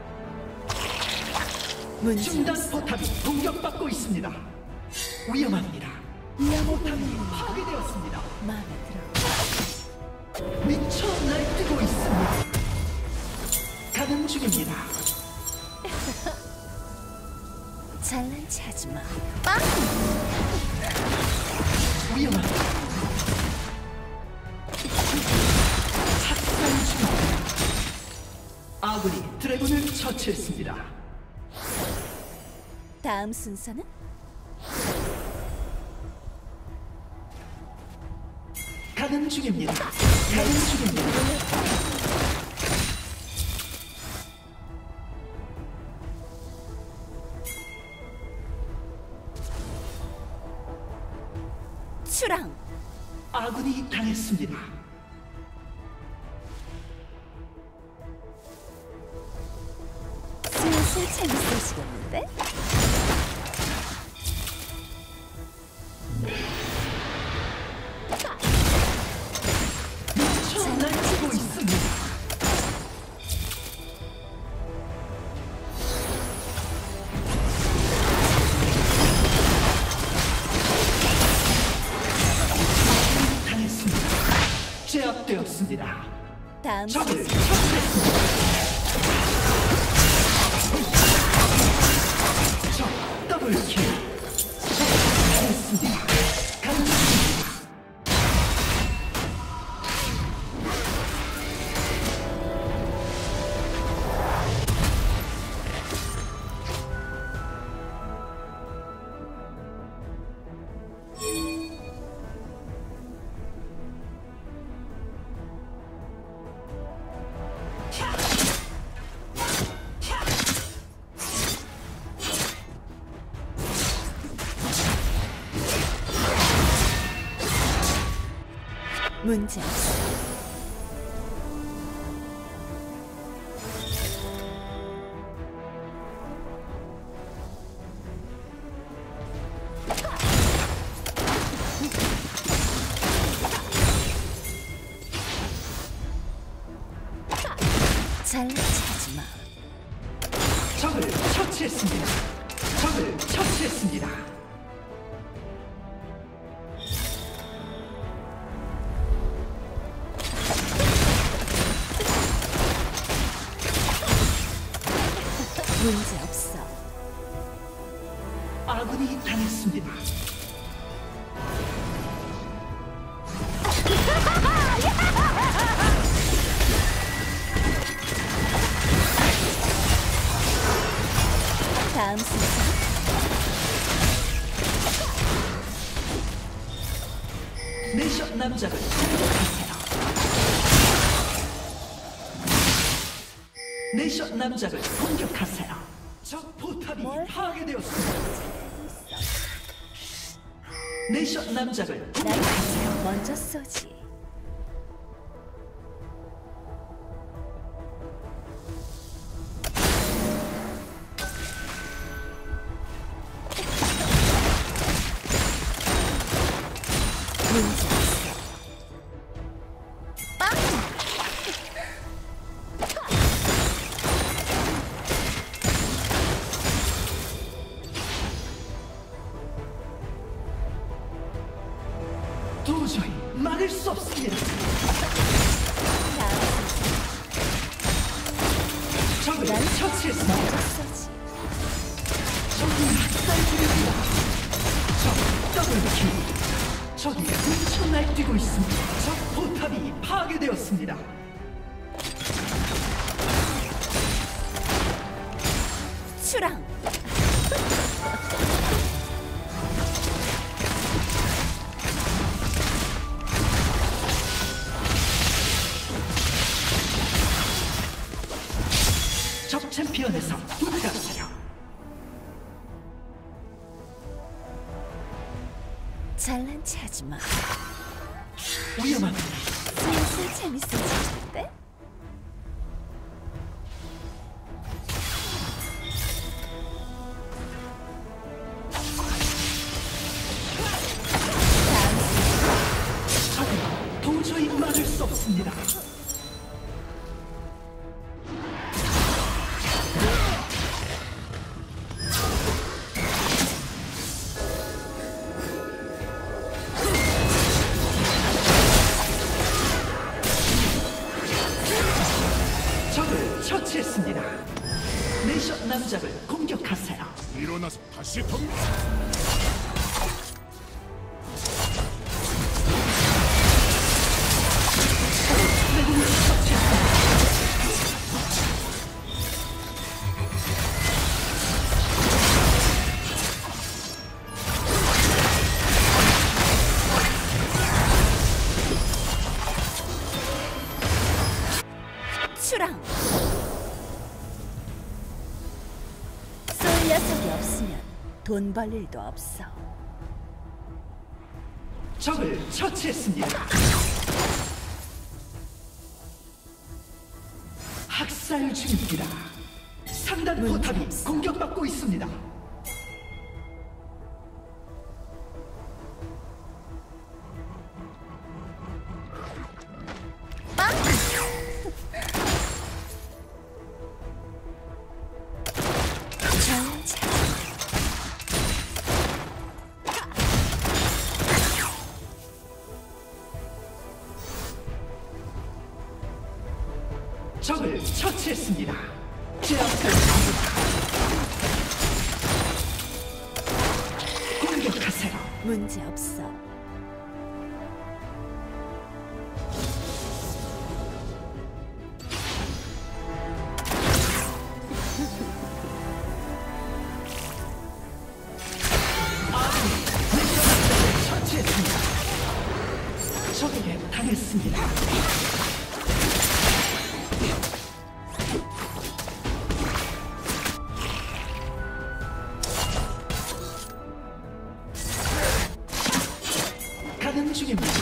문제 중단 없어. 포탑이 공격받고 있습니다. 위험합니다. 위험해 포탑이 보이는 파괴되었습니다. 마음에 들어. 미쳐 날뛰고 있습니다. 가는 중입니다. 잘난 체 하지 마. 빵! 위험합니다. 착상 중입니다. 아군이 드래곤을 처치했습니다. 다음 순서는? 가는 중입니다. 가는 중입니다. 수랑 아군이 당했습니다. 슬슬 재밌어지겠는데? 미쳐 날뛰고 있습니다. 당했습니다. 제압되었습니다. 다음 적을 순서 처치했습니다. 적 더블킬. 적 당했습니다. 가는 중입니다. 문제 없어. 잘난 체 하지 마. 적을 처치했습니다. 적을 처치했습니다. 문제 없어. 아군이 당했습니다. 다음 순서 내셔 남작을 공격하세요. 내셔 남작을 공격하세요. 적 포탑이 뭘? 파괴되었습니다. 내셔 남작을 난 공격하세요. 먼저 쏘지. 문제 없어. 빵! 도저히 막을 수 없습니다. 다음 적을 난 처치했습니다. 먼저 쏘지. 적이 학살 중입니다. 적 더블킬. 적이 미쳐 날뛰고 있습니다. 적 포탑이 파괴되었습니다. 수랑 피어내서 붙어가세요. 잘난 체하지 마. 위험합니다. 슬슬 재밌어지는데? 적은 도저히 막을 수 없습니다. 적을 처치했습니다. 내셔 남작을 공격하세요. 일어나서 다시 덤. 추랑. 쏠 녀석이 없으면 돈 벌 일도 없어. 적을 처치했습니다. 학살 중입니다. 상단 포탑이 공격받고 있습니다. 잘난 체. 적을 처치했습니다. 제압했습니다. 공격하세요. 문제 없어. 처치했습니다. 적에게 당했습니다. 가는 중입니다.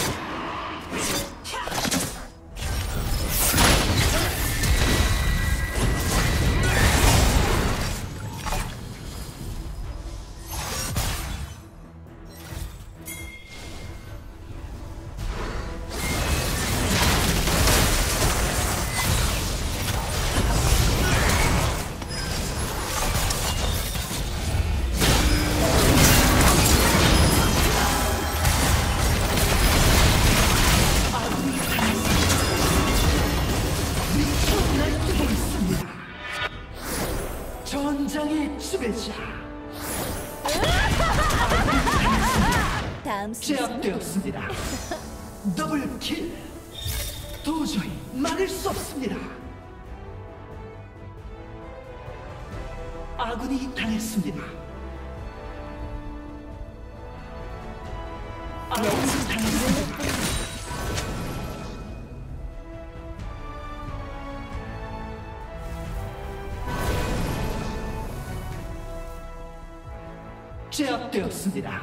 전장의 지배자 다음 순서. 제압되었습니다. 더블킬. 도저히 막을 수 없습니다. 아군이 당했습니다. 아군이 당했습니다. 제압되었습니다.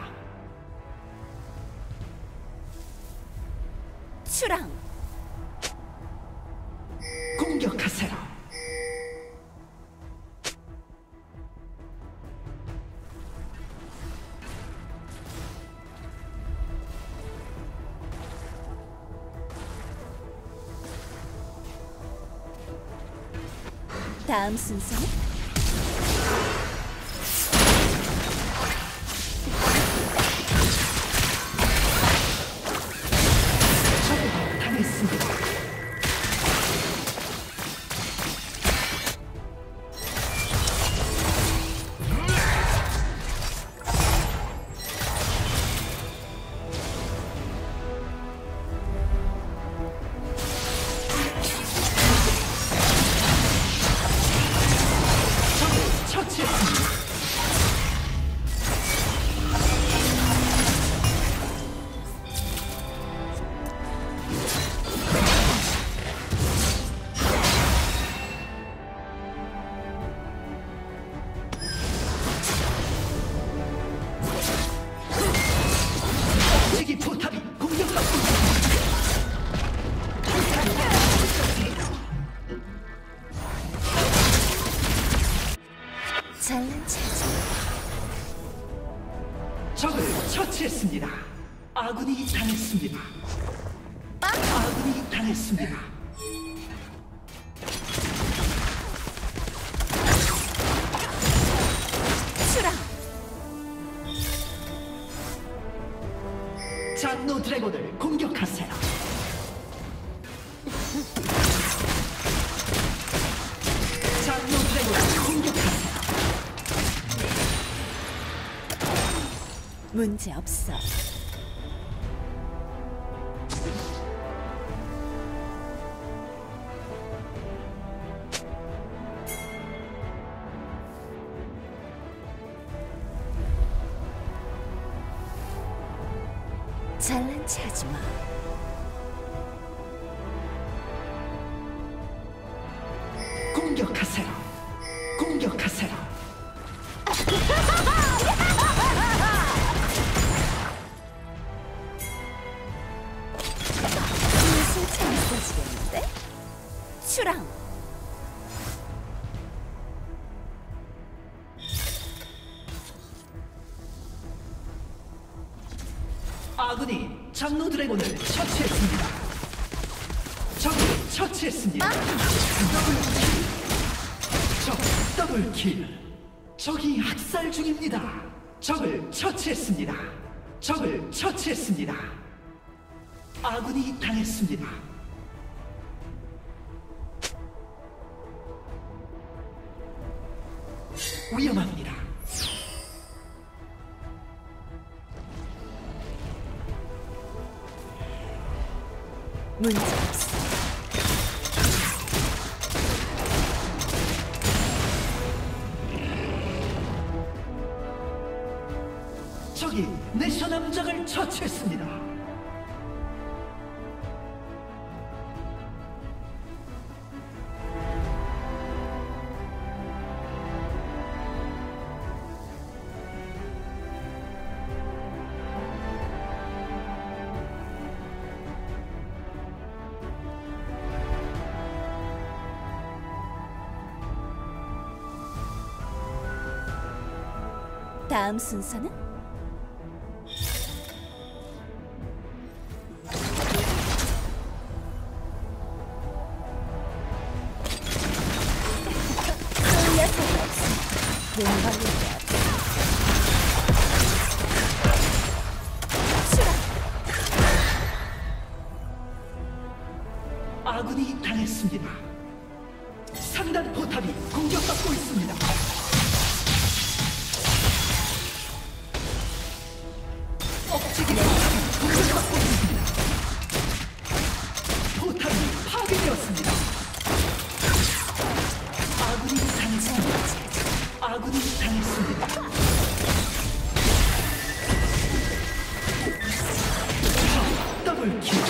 추랑. 공격하세요. 다음 순서. 적에게 당했습니다. 아군이 당했습니다. 아군이 당했습니다. 추락. 장로 드래곤을 공격하세요. 장로 드래곤을 공격하세요. 문제 없어. 잘난 체하지 마. 공격하세요. 공격하세요. 슬슬 재밌어지겠는데? 추락. 아군이 장로 드래곤을 처치했습니다. 적을 처치했습니다. 더블킬. 적이 학살 중입니다. 적을 처치했습니다. 적을 처치했습니다. 아군이 당했습니다. 위험합니다. 문제 없어. 적이 내셔 남작을 처치했습니다. 다음 순서는? 쏠 녀석이 없어. 돈 벌릴 게 없어. 추락. 아군이 당했습니다. 3단 포탑이 공격받고 있습니다. 억지기 포탑이 공격받고 있습니다. 포탑이 파괴되었습니다. 아군이 당했습니다. 아군이 당했습니다. 더블킬.